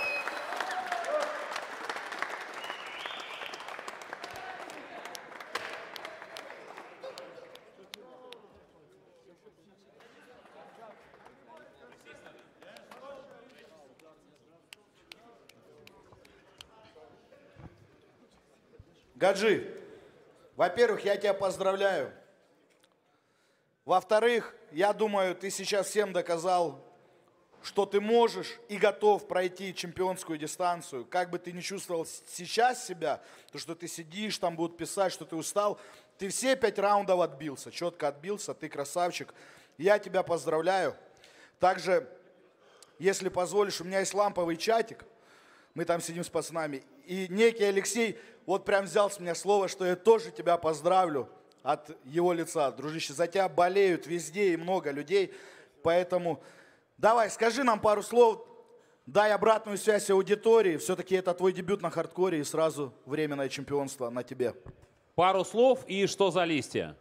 Гаджи, во-первых, я тебя поздравляю. Во-вторых, я думаю, ты сейчас всем доказал, что ты можешь и готов пройти чемпионскую дистанцию. Как бы ты ни чувствовал сейчас себя, то, что ты сидишь, там будут писать, что ты устал, ты все пять раундов отбился, четко отбился, ты красавчик. Я тебя поздравляю. Также, если позволишь, у меня есть ламповый чатик, мы там сидим с пацанами, и некий Алексей вот прям взял с меня слово, что я тоже тебя поздравлю от его лица. Дружище, за тебя болеют везде и много людей, поэтому давай, скажи нам пару слов Дай обратную связь аудитории. Все-таки это твой дебют на хардкоре и сразу временное чемпионство на тебе. Пару слов и что за листья?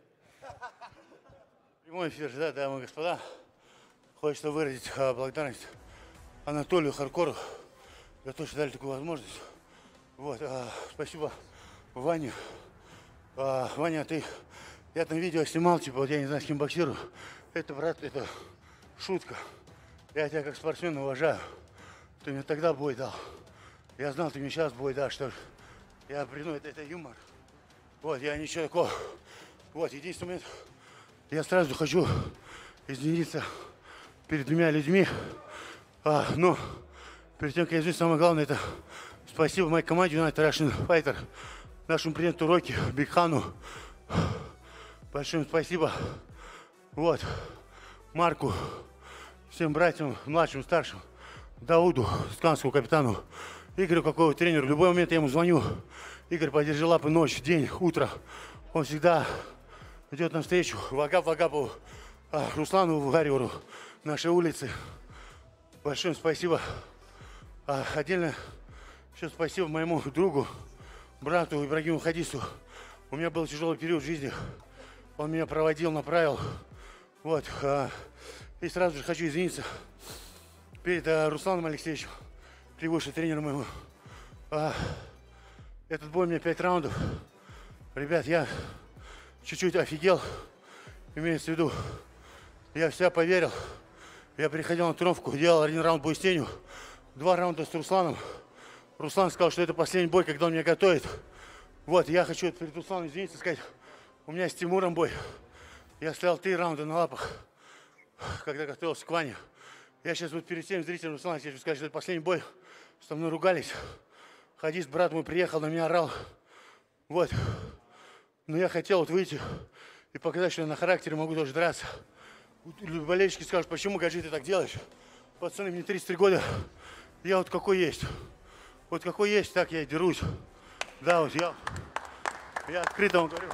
Прямой эфир, да, дамы и господа. Хочется выразить а, благодарность Анатолию Хардкору за то, что дали такую возможность. Вот, а, спасибо Ване. А, Ваня, ты, я там видео снимал, типа, вот я не знаю, с кем боксирую. Это, брат, это шутка. Я тебя как спортсмена уважаю. Ты мне тогда бой дал. Я знал, ты мне сейчас бой дашь, что я приду, это, это юмор. Вот, я ничего такого. Вот, единственный момент, я сразу хочу извиниться перед двумя людьми. А, но перед тем, как я извинюсь, самое главное, это спасибо моей команде United Russian Fighter, нашему президенту Рокки, Бигхану. Большое спасибо. Вот, Марку, всем братьям, младшим, старшим, Дауду, Сканскому капитану, Игорю, какого тренеру. В любой момент я ему звоню. Игорь, подержи лапы ночь, день, утро. Он всегда идет навстречу. Вагап Вагапову, а, Руслану Вариору, нашей улице. Большое спасибо. А, отдельно еще спасибо моему другу, брату Ибрагиму Хадису. У меня был тяжелый период в жизни. Он меня проводил, направил. Вот. А, и сразу же хочу извиниться перед а, Русланом Алексеевичем, Кривошей, тренером моему. А, этот бой у меня пять раундов. Ребят, я чуть-чуть офигел. Имеется в виду, я в себя поверил. Я приходил на тренировку, делал один раунд бой с тенью, два раунда с Русланом. Руслан сказал, что это последний бой, когда он меня готовит. Вот, я хочу перед Русланом извиниться, сказать, у меня с Тимуром бой. Я стоял три раунда на лапах, когда готовился к Ване. Я сейчас вот перед всеми зрителями Руслана хочу сказать, что это последний бой. Со мной ругались. Хадис, брат мой, приехал, на меня орал. Вот. Но я хотел вот выйти и показать, что я на характере могу тоже драться. Болельщики скажут, почему, Гаджи, ты так делаешь? Пацаны, мне тридцать три года. Я вот какой есть. Вот какой есть, так я и дерусь. Да, вот я, я открыто вам говорю.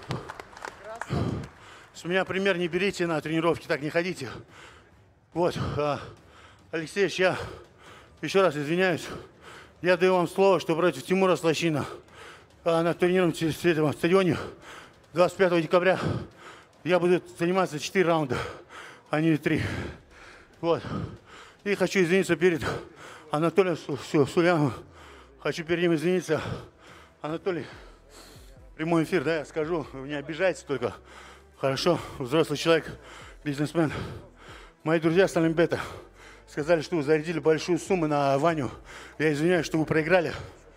С меня пример не берите на тренировки, так не ходите. Вот, а, Алексеевич, я еще раз извиняюсь. Я даю вам слово, что против Тимура Слащина а, на турнирном стадионе двадцать пятого декабря я буду заниматься четыре раунда, а не три. Вот. И хочу извиниться перед Анатолием Суляновым. Хочу перед ним извиниться. Анатолий, прямой эфир, да, я скажу, вы не обижайтесь только. Хорошо, взрослый человек, бизнесмен. Мои друзья с Олимбета сказали, что вы зарядили большую сумму на Ваню. Я извиняюсь, что вы проиграли.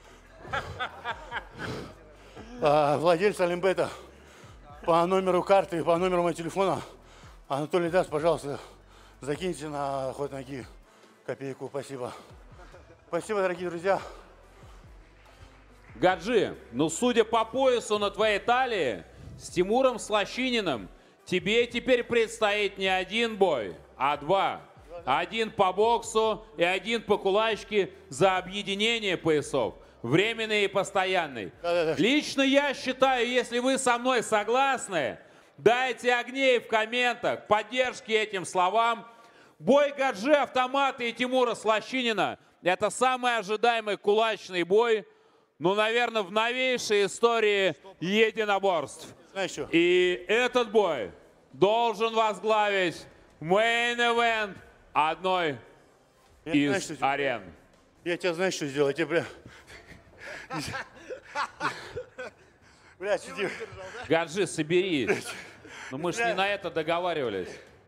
А, владелец Олимбета по номеру карты, по номеру моего телефона, Анатолий даст, пожалуйста, закиньте на хоть ноги копейку. Спасибо. Спасибо, дорогие друзья. Гаджи, ну судя по поясу на твоей талии, с Тимуром Слащининым тебе теперь предстоит не один бой, а два. Один по боксу и один по кулачке за объединение поясов. Временный и постоянный. Да, да, да. Лично я считаю, если вы со мной согласны, дайте огней в комментах, поддержки этим словам. Бой Гаджи Автомата и Тимура Слащинина – это самый ожидаемый кулачный бой, ну, наверное, в новейшей истории единоборств. Знаешь что? И этот бой должен возглавить мейн-эвент одной Я из знаю, что... арен. Я тебя знаю, что сделать. Я прям... Бля, сиди. Гаджи, соберись. Ну мы же не на это договаривались.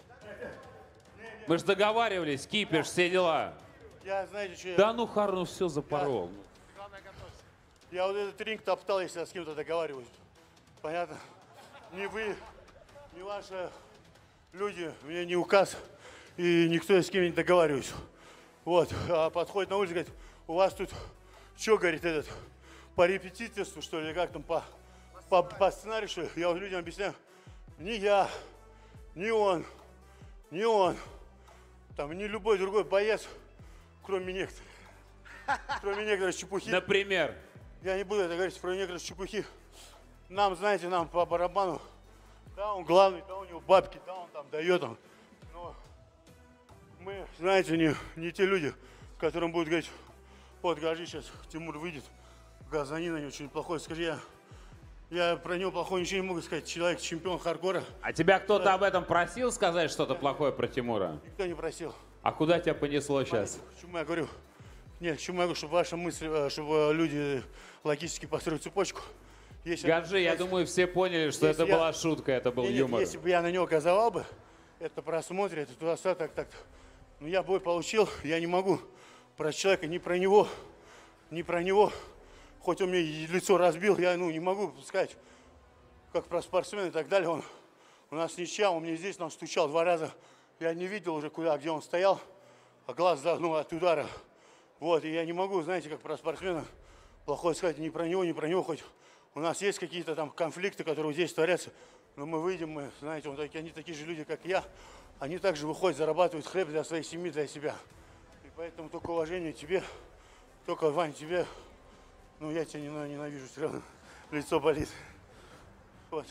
Мы же договаривались, кипиш, все дела. Я, знаете, что... Да ну, Харну, все запорол. Я вот этот ринг топтал, если я с кем-то договариваюсь. Понятно? Не вы, не ваши люди, мне не указ, и никто с кем не договариваюсь. Вот, а подходит на улицу, говорит, у вас тут, что, говорит, этот, по репетиторству, что ли, как там, по, по, по сценарию, что ли? Я вот людям объясняю, не я, не он, не он, там, не любой другой боец, кроме некоторых, кроме некоторых чепухи. Например? Я не буду это говорить про некоторые чепухи. Нам, знаете, нам по барабану. Да, он главный, да, у него бабки, да, он там дает. Он. Но мы, знаете, не, не те люди, которым будет говорить, вот, Гаджи, сейчас Тимур выйдет, газани на него, что-нибудь плохое скажи. Я, я про него плохое ничего не могу сказать. Человек, чемпион хардкора. А тебя кто-то об этом просил сказать что-то плохое про Тимура? Никто не просил. А куда тебя понесло сейчас? Почему я говорю? Нет, почему я говорю, чтобы ваша мысль, чтобы люди логически построили цепочку. Если Гаджи, я думаю, все поняли, что это я, была шутка, это был нет, юмор. Если бы я на него газовал бы, это просмотре, это туда-сюда, так, так. Но я бой получил, я не могу про человека, ни про него, ни про него. Хоть он мне лицо разбил, я ну, не могу сказать, как про спортсмена и так далее. Он, у нас ничья, он мне здесь нам стучал два раза. Я не видел уже, куда, где он стоял, а глаз загнул от удара. Вот, и я не могу, знаете, как про спортсмена плохое сказать ни про него, ни про него. Хоть у нас есть какие-то там конфликты, которые здесь творятся, но мы выйдем, мы, знаете, он, они такие же люди, как я. Они также выходят, зарабатывают хлеб для своей семьи, для себя. И поэтому только уважение тебе, только, Вань, тебе, ну, я тебя ненавижу все равно, лицо болит. Вот.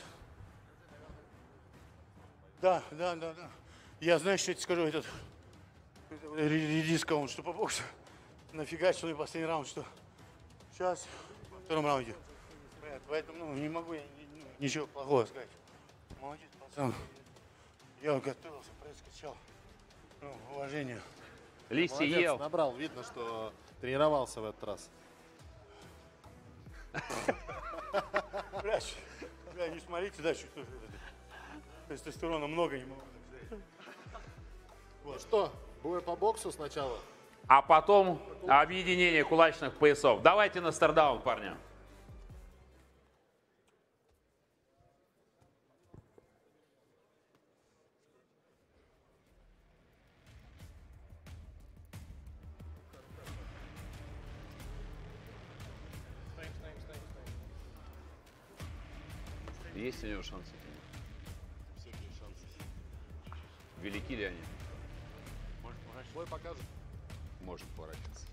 Да, да, да, да. Я, знаешь, что я тебе скажу, этот, редиска, он что по боксу, нафигачил и последний раунд, что сейчас, во втором раунде. Поэтому, ну, не могу я ничего плохого сказать. Молодец, пацан. Я готовился, проскочил. Ну, уважение. Листья ел. Набрал, видно, что тренировался в этот раз. Блядь, бля, не смотрите, да, что тестостерона много, не могу так сказать. Вот что, бой по боксу сначала? А потом объединение кулачных поясов. Давайте на стардаун, парня. Есть у него шансы? Всякие шансы. Велики ли они? Может, бой покажет. Может поворачиваться.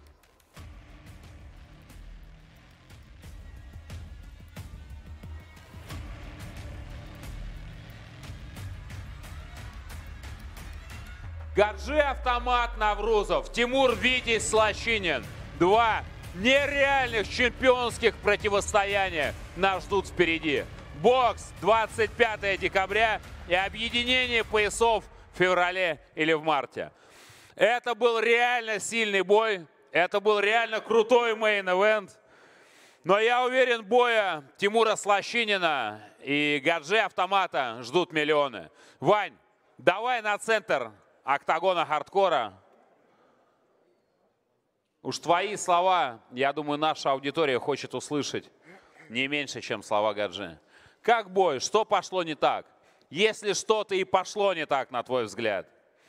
Гаджи Автомат Наврузов, Тимур Витязь Слащинин. Два нереальных чемпионских противостояния нас ждут впереди. Бокс двадцать пятого декабря и объединение поясов в феврале или в марте. Это был реально сильный бой. Это был реально крутой мейн-эвент. Но я уверен, боя Тимура Слащинина и Гаджи Автомата ждут миллионы. Вань, давай на центр октагона хардкора. Уж твои слова, я думаю, наша аудитория хочет услышать не меньше, чем слова Гаджи. Как бой? Что пошло не так? Если что-то и пошло не так, на твой взгляд?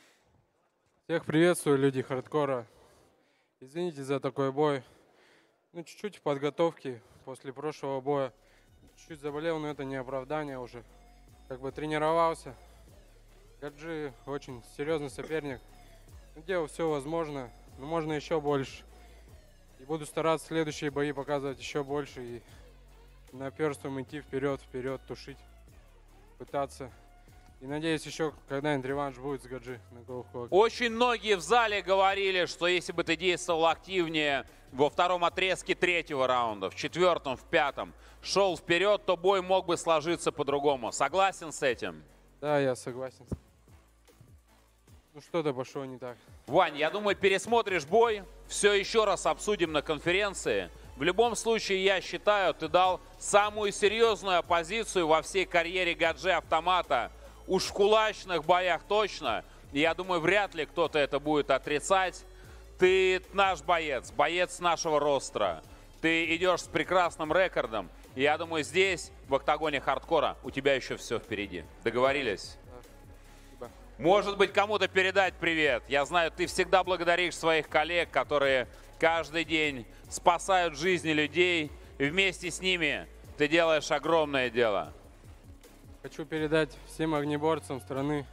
Всех приветствую, люди хардкора. Извините за такой бой. Ну, чуть-чуть в подготовке после прошлого боя. Чуть-чуть заболел, но это не оправдание уже. Как бы тренировался. Гаджи очень серьезный соперник. Делал все возможное, но можно еще больше. И буду стараться следующие бои показывать еще больше. И наперстом идти вперед, вперед, тушить, пытаться. И надеюсь, еще когда-нибудь реванш будет с Гаджи на Гоухуак. Очень многие в зале говорили, что если бы ты действовал активнее во втором отрезке третьего раунда, в четвертом, в пятом, шел вперед, то бой мог бы сложиться по-другому. Согласен с этим? Да, я согласен. Ну что-то пошло не так. Вань, я думаю, пересмотришь бой, все еще раз обсудим на конференции. В любом случае, я считаю, ты дал самую серьезную оппозицию во всей карьере Гаджи Автомата. Уж в кулачных боях точно. И я думаю, вряд ли кто-то это будет отрицать. Ты наш боец, боец нашего ростра. Ты идешь с прекрасным рекордом. И я думаю, здесь, в октагоне хардкора, у тебя еще все впереди. Договорились? Да. Может быть, кому-то передать привет. Я знаю, ты всегда благодаришь своих коллег, которые каждый день спасают жизни людей. И вместе с ними ты делаешь огромное дело. Хочу передать всем огнеборцам страны.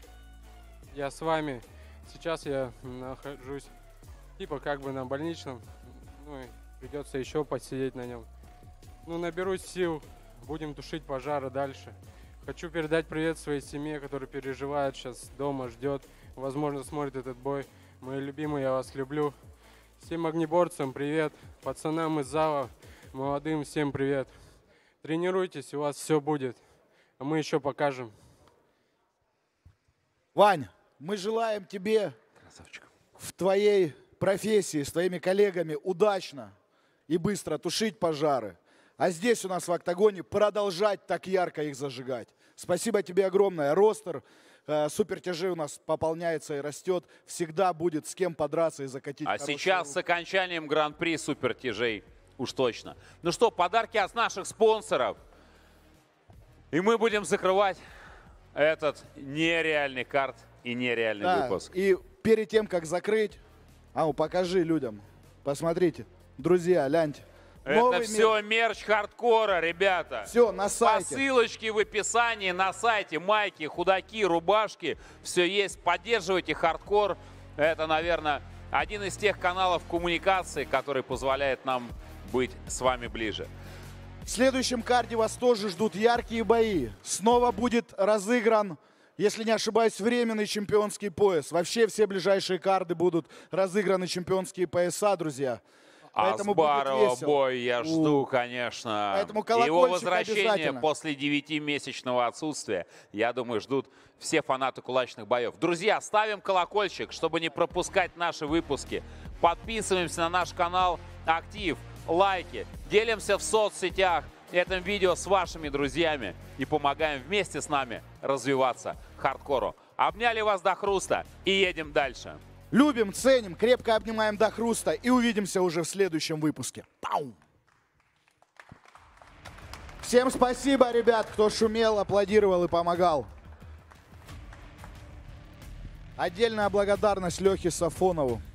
Я с вами. Сейчас я нахожусь типа как бы на больничном. Ну и придется еще посидеть на нем. Ну, наберусь сил. Будем тушить пожары дальше. Хочу передать привет своей семье, которая переживает сейчас дома, ждет. Возможно, смотрит этот бой. мои любимые, я вас люблю. Всем огнеборцам привет, пацанам из зала, молодым всем привет. Тренируйтесь, у вас все будет, а мы еще покажем. Вань, мы желаем тебе в твоей профессии с твоими коллегами удачно и быстро тушить пожары. А здесь у нас в октагоне продолжать так ярко их зажигать. Спасибо тебе огромное. Ростер э, супертяжей у нас пополняется и растет. Всегда будет с кем подраться и закатить. А сейчас с окончанием гран-при супертяжей уж точно. Ну что, подарки от наших спонсоров. И мы будем закрывать этот нереальный карт и нереальный да, выпуск. И перед тем, как закрыть, а ну покажи людям. Посмотрите. Друзья, гляньте. Это Новый все мерч. мерч хардкора, ребята. Все на сайте. По ссылочке в описании на сайте. Майки, худаки, рубашки. Все есть. Поддерживайте хардкор. Это, наверное, один из тех каналов коммуникации, который позволяет нам быть с вами ближе. В следующем карде вас тоже ждут яркие бои. Снова будет разыгран, если не ошибаюсь, временный чемпионский пояс. Вообще все ближайшие карды будут разыграны чемпионские пояса, друзья. Поэтому Аспарова бой я жду, У. конечно. Поэтому Его возвращение обязательно. после девятимесячного отсутствия, я думаю, ждут все фанаты кулачных боев. Друзья, ставим колокольчик, чтобы не пропускать наши выпуски. Подписываемся на наш канал «Актив», лайки, делимся в соцсетях этим видео с вашими друзьями и помогаем вместе с нами развиваться хардкору. Обняли вас до хруста и едем дальше. Любим, ценим, крепко обнимаем до хруста и увидимся уже в следующем выпуске. Пау! Всем спасибо, ребят, кто шумел, аплодировал и помогал. Отдельная благодарность Лехе Сафонову.